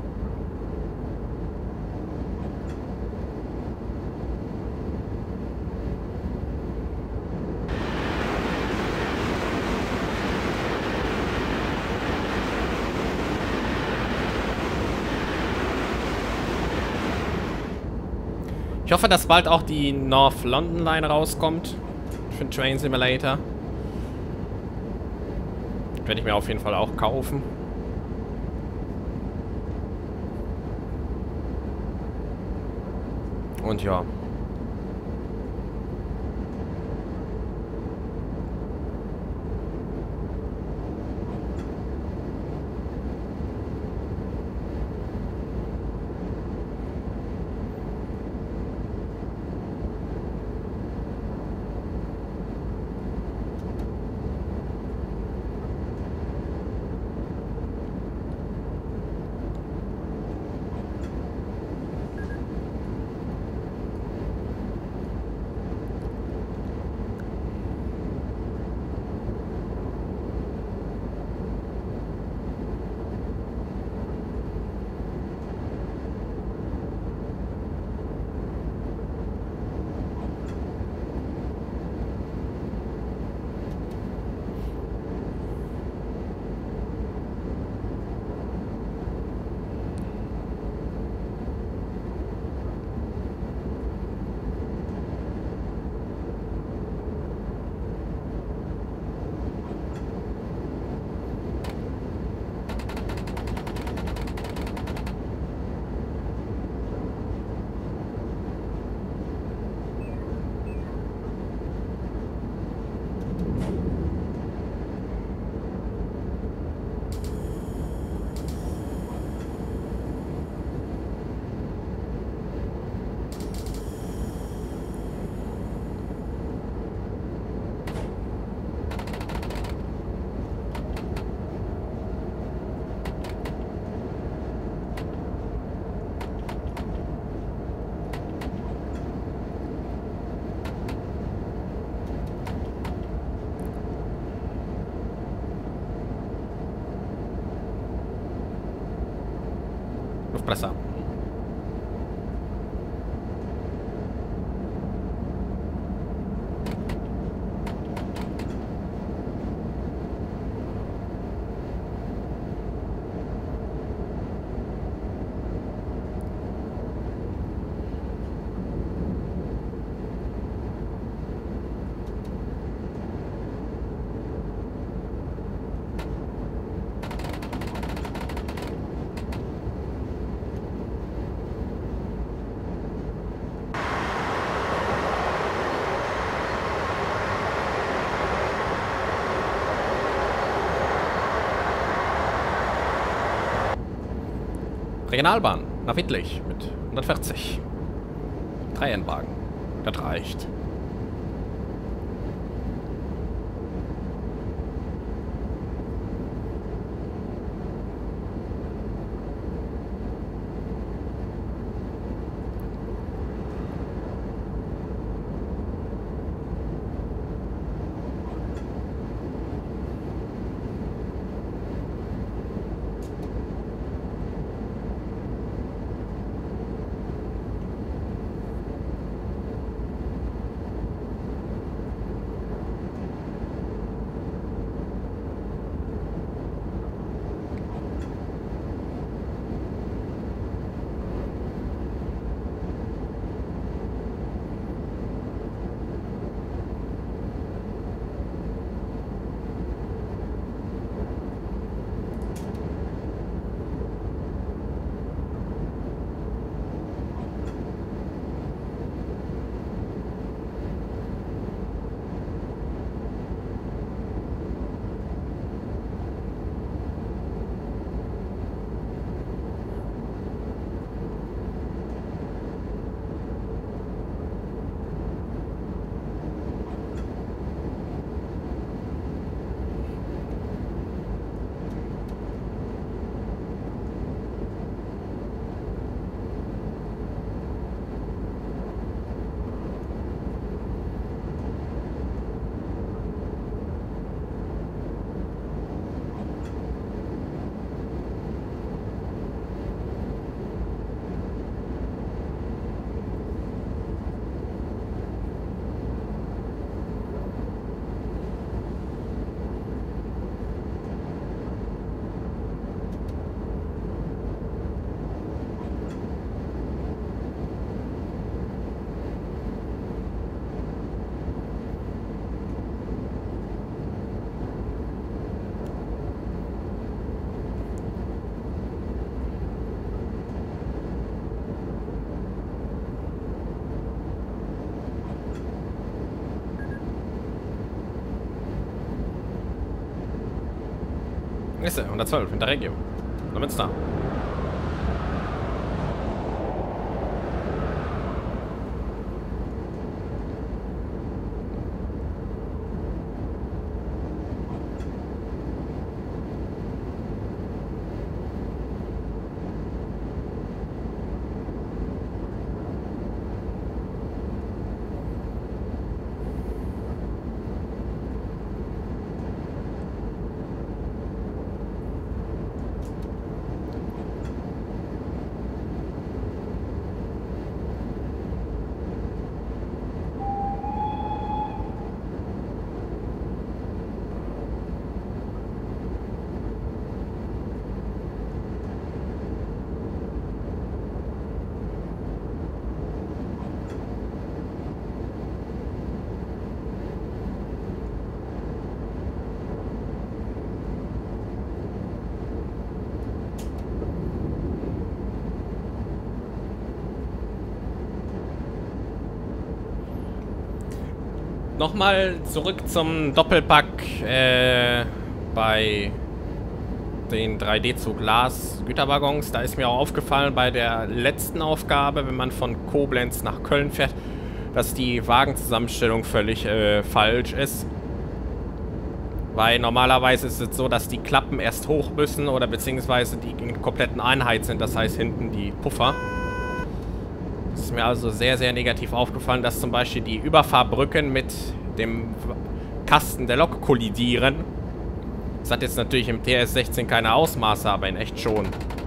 Ich hoffe, dass bald auch die North London Line rauskommt für den Train Simulator. Werde ich mir auf jeden Fall auch kaufen. Und ja. Luftpresser. Regionalbahn nach Wittlich mit 140. 3 Endwagen. Das reicht. Ist er, 112 in der Region. Damit ist da. Nochmal zurück zum Doppelpack bei den 3D-Zug Lars Güterwaggons. Da ist mir auch aufgefallen bei der letzten Aufgabe, wenn man von Koblenz nach Köln fährt, dass die Wagenzusammenstellung völlig falsch ist. Weil normalerweise ist es so, dass die Klappen erst hoch müssen oder beziehungsweise die in kompletten Einheit sind, das heißt hinten die Puffer. Es ist mir also sehr, sehr negativ aufgefallen, dass zum Beispiel die Überfahrbrücken mit dem Kasten der Lok kollidieren. Das hat jetzt natürlich im TS16 keine Ausmaße, aber in echt schon.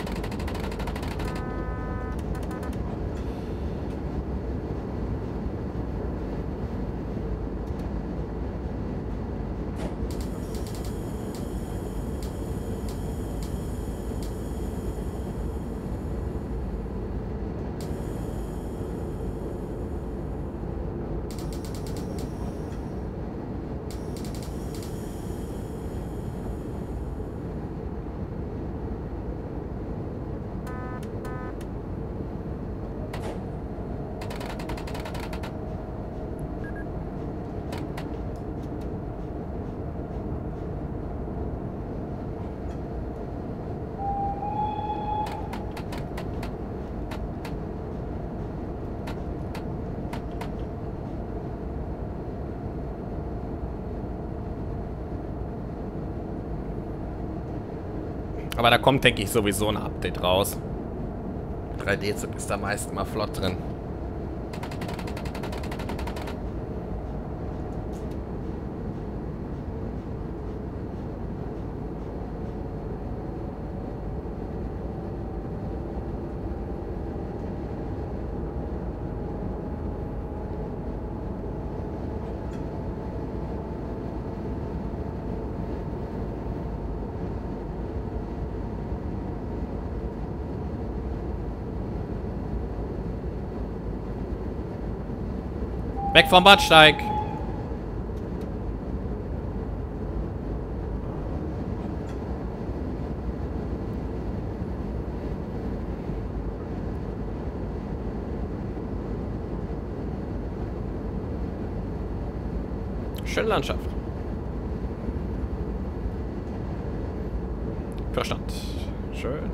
Aber da kommt, denke ich, sowieso ein Update raus. 3D-Zug ist da meist immer flott drin. Weg vom Bahnsteig! Schöne Landschaft. Verstand. Schön.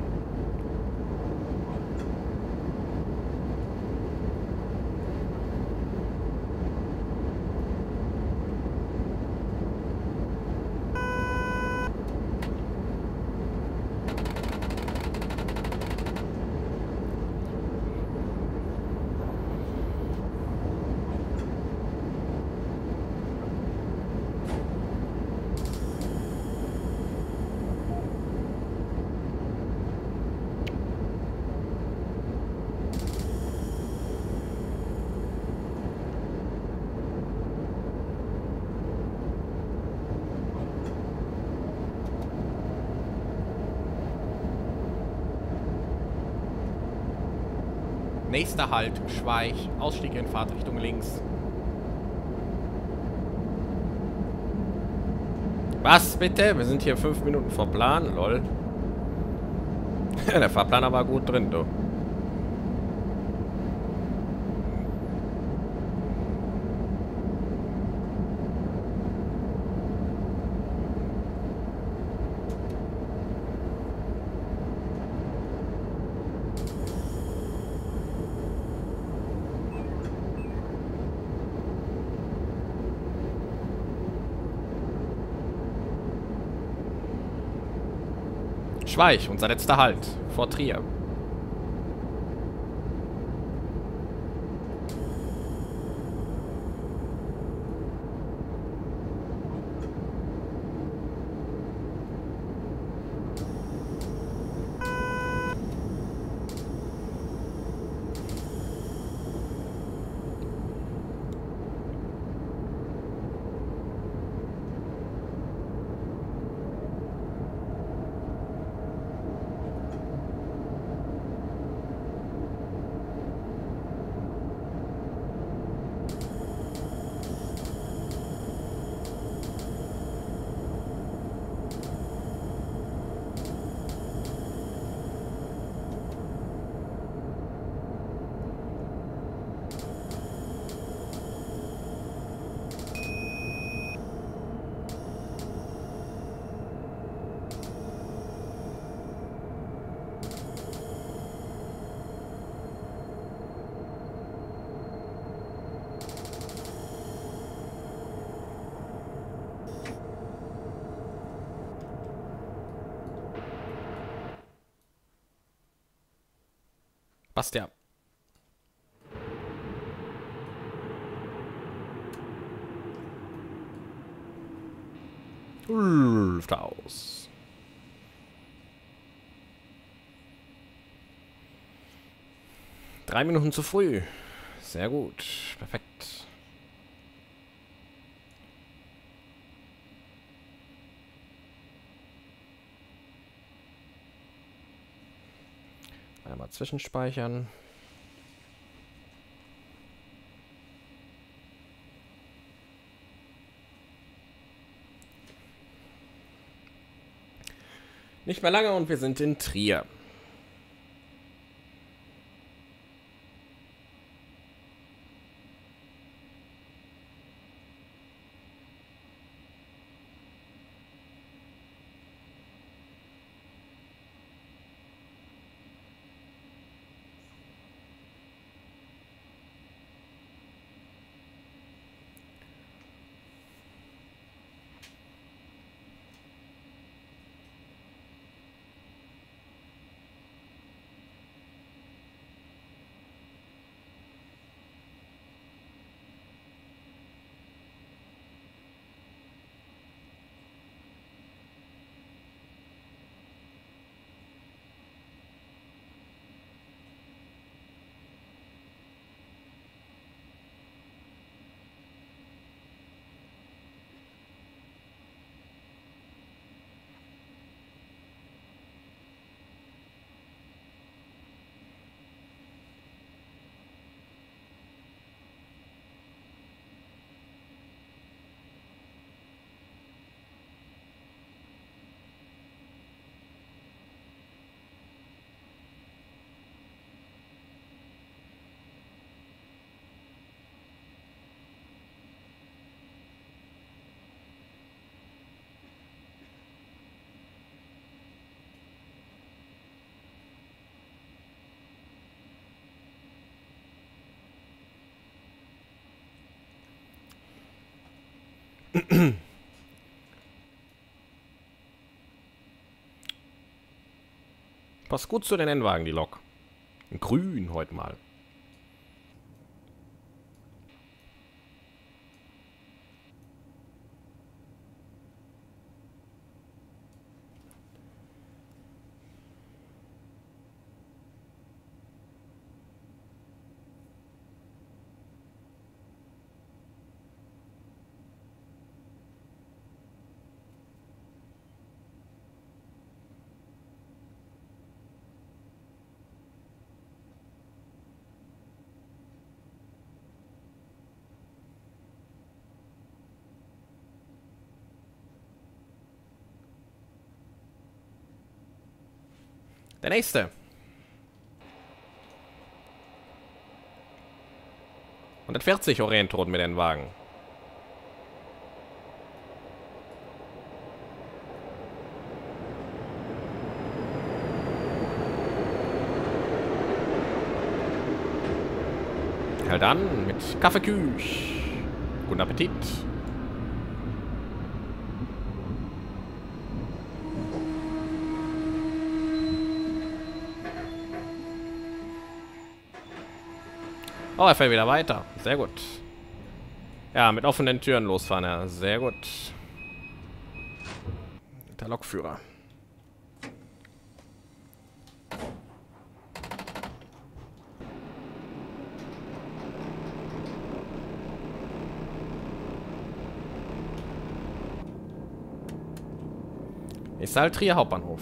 Nächster Halt, Schweich. Ausstieg in Fahrtrichtung links. Was bitte? Wir sind hier 5 Minuten vor Plan, lol. Der Fahrplaner war gut drin, du. Schweich, unser letzter Halt. Vor Trier. Passt ja. Luft aus. Drei Minuten zu früh. Sehr gut. Perfekt. Einmal zwischenspeichern. Nicht mehr lange und wir sind in Trier. Passt gut zu den Rennwagen, die Lok. Grün heute mal. Der nächste. 140 Orientron mit den Wagen. Halt an mit Kaffeeküch. Guten Appetit. Oh, er fährt wieder weiter. Sehr gut. Ja, mit offenen Türen losfahren, ja. Sehr gut. Der Lokführer. Ist halt Trier Hauptbahnhof.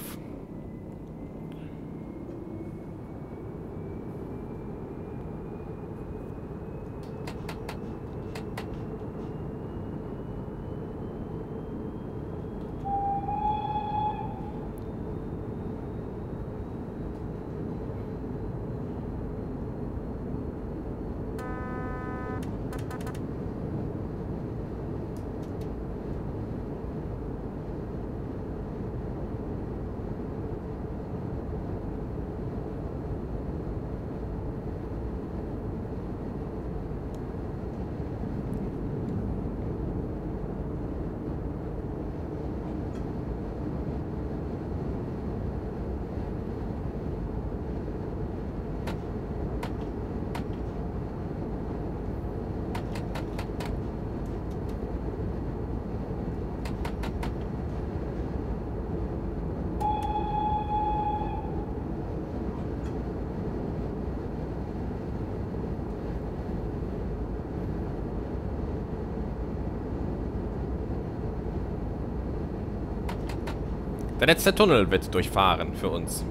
Der letzte Tunnel wird durchfahren für uns.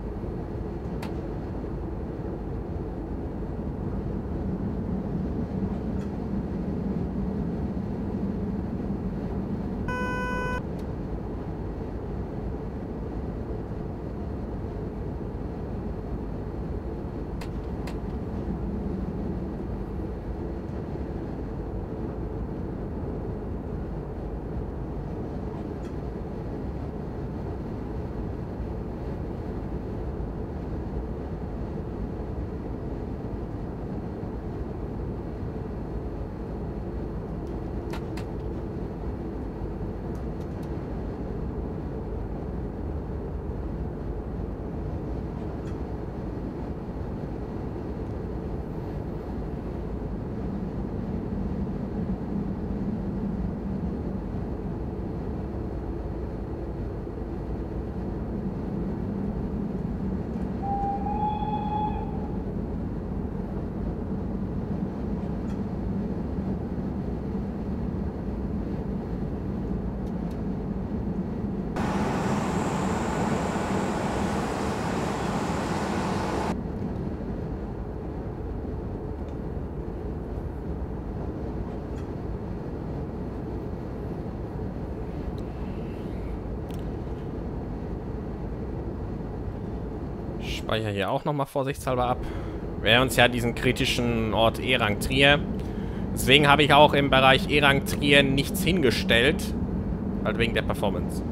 Speicher hier auch nochmal vorsichtshalber ab. Wir haben uns ja diesen kritischen Ort E-Rang Trier. Deswegen habe ich auch im Bereich E-Rang Trier nichts hingestellt. Halt wegen der Performance.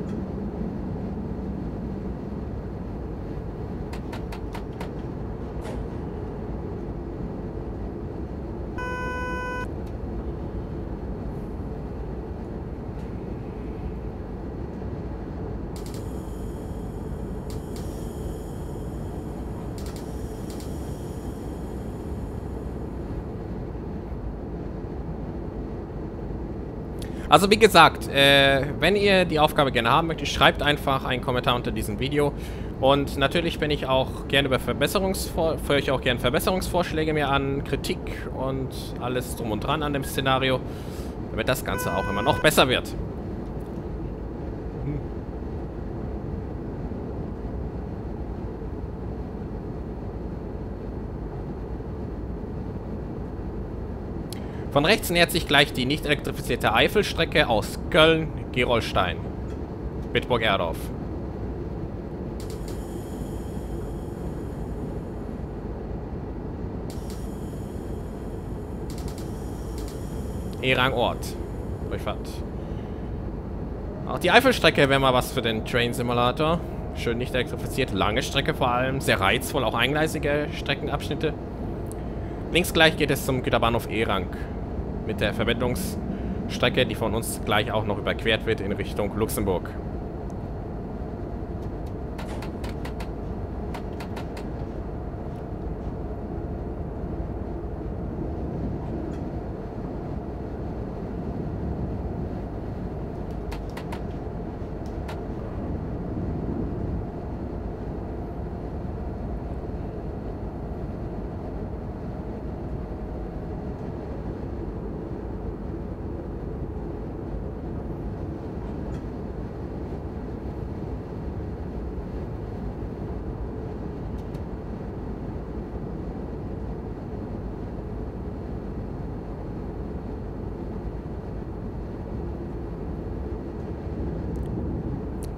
Also wie gesagt, wenn ihr die Aufgabe gerne haben möchtet, schreibt einfach einen Kommentar unter diesem Video. Und natürlich bin ich auch gerne über für euch auch gerne Verbesserungsvorschläge mir an, Kritik und alles drum und dran an dem Szenario, damit das Ganze auch immer noch besser wird. Von rechts nähert sich gleich die nicht elektrifizierte Eifelstrecke aus Köln, Gerolstein, Bitburg-Erdorf. E-Rang Ort. Durchfahrt. Auch die Eifelstrecke wäre mal was für den Train Simulator. Schön nicht elektrifiziert, lange Strecke vor allem, sehr reizvoll, auch eingleisige Streckenabschnitte. Links gleich geht es zum Güterbahnhof E-Rang. Mit der Verbindungsstrecke, die von uns gleich auch noch überquert wird in Richtung Luxemburg.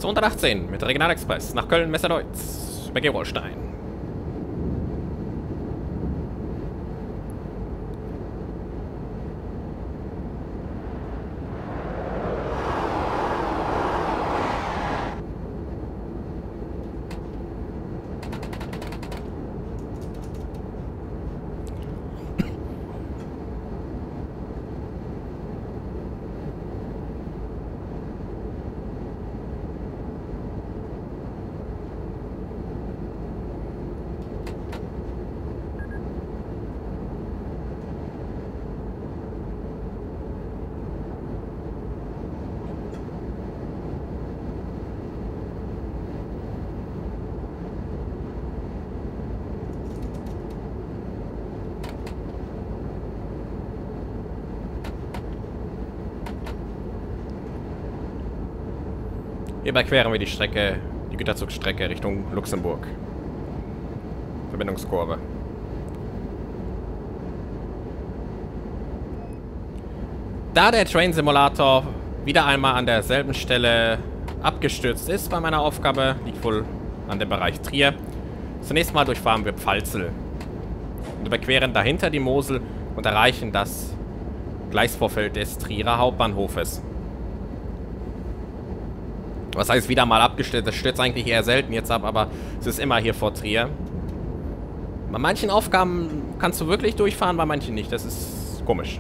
218 mit Regionalexpress nach Köln-Messerdeutz bei Gerolstein. Hier überqueren wir die Strecke, die Güterzugstrecke Richtung Luxemburg. Verbindungskurve. Da der Train Simulator wieder einmal an derselben Stelle abgestürzt ist bei meiner Aufgabe, liegt wohl an dem Bereich Trier. Zunächst mal durchfahren wir Pfalzel und überqueren dahinter die Mosel und erreichen das Gleisvorfeld des Trierer Hauptbahnhofes. Was heißt wieder mal abgestürzt? Das stürzt eigentlich eher selten jetzt ab, aber es ist immer hier vor Trier. Bei manchen Aufgaben kannst du wirklich durchfahren, bei manchen nicht. Das ist komisch.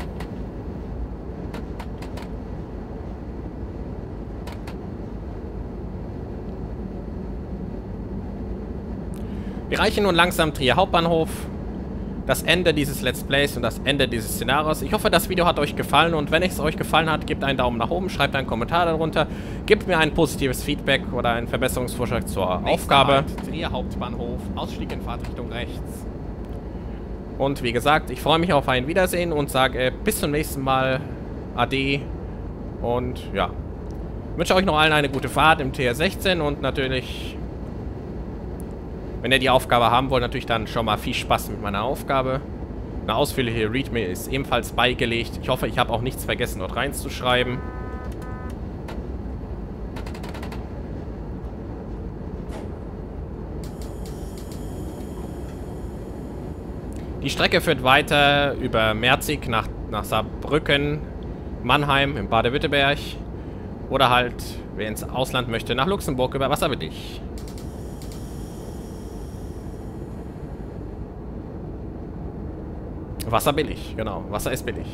Wir erreichen nun langsam Trier Hauptbahnhof. Das Ende dieses Let's Plays und das Ende dieses Szenarios. Ich hoffe, das Video hat euch gefallen und wenn es euch gefallen hat, gebt einen Daumen nach oben, schreibt einen Kommentar darunter, gebt mir ein positives Feedback oder einen Verbesserungsvorschlag zur Aufgabe. Halt, Trier Hauptbahnhof, Ausstieg in Fahrtrichtung rechts. Und wie gesagt, ich freue mich auf ein Wiedersehen und sage bis zum nächsten Mal. Ade. Und ja, wünsche euch noch allen eine gute Fahrt im TR16 und natürlich... Wenn ihr die Aufgabe haben wollt, natürlich dann schon mal viel Spaß mit meiner Aufgabe. Eine ausführliche README ist ebenfalls beigelegt. Ich hoffe, ich habe auch nichts vergessen, dort reinzuschreiben. Die Strecke führt weiter über Merzig nach Saarbrücken, Mannheim im Baden-Württemberg. Oder halt, wer ins Ausland möchte, nach Luxemburg über Wasserbillig. Wasser billig, genau. Wasser ist billig.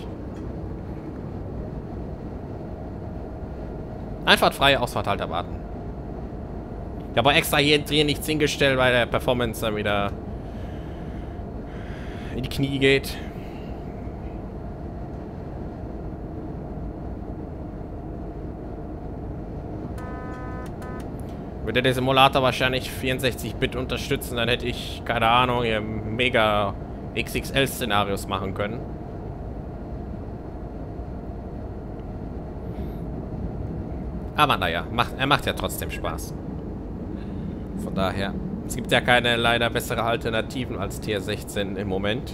Einfahrtfreie Ausfahrt halt erwarten. Ich habe aber extra hier drin nichts hingestellt, weil der Performance dann wieder in die Knie geht. Würde der Simulator wahrscheinlich 64-Bit unterstützen, dann hätte ich, keine Ahnung, hier mega XXL-Szenarios machen können. Aber naja, er macht ja trotzdem Spaß. Von daher, es gibt ja keine leider bessere Alternativen als TR16 im Moment.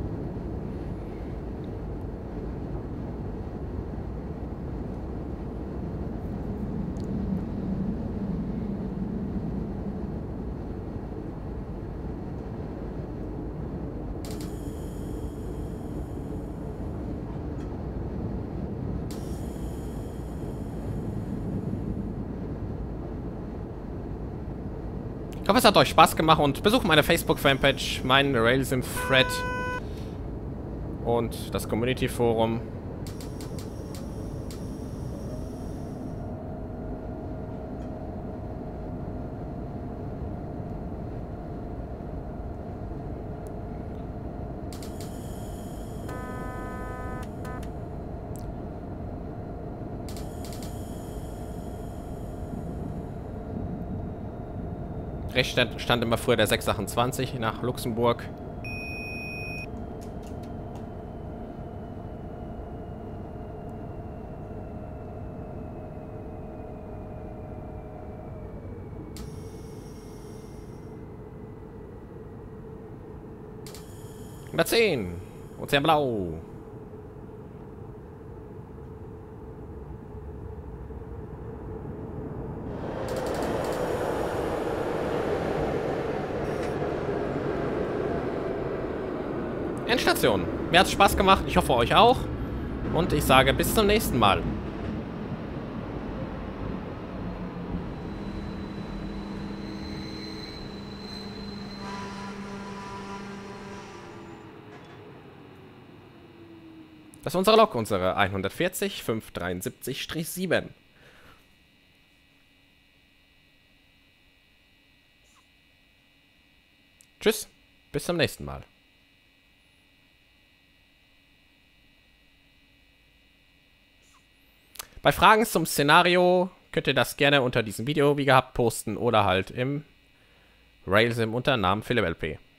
Ich hoffe, es hat euch Spaß gemacht und besucht meine Facebook-Fanpage, meinen Railsim-Thread und das Community-Forum. Rechts stand immer früher der 628 nach Luxemburg. Nummer 10. Ozean Blau. Endstation. Mir hat's Spaß gemacht, ich hoffe euch auch. Und ich sage bis zum nächsten Mal. Das ist unsere Lok, unsere 140 573-7. Tschüss, bis zum nächsten Mal. Bei Fragen zum Szenario könnt ihr das gerne unter diesem Video wie gehabt posten oder halt im Railsim unter Namen PhilippLP.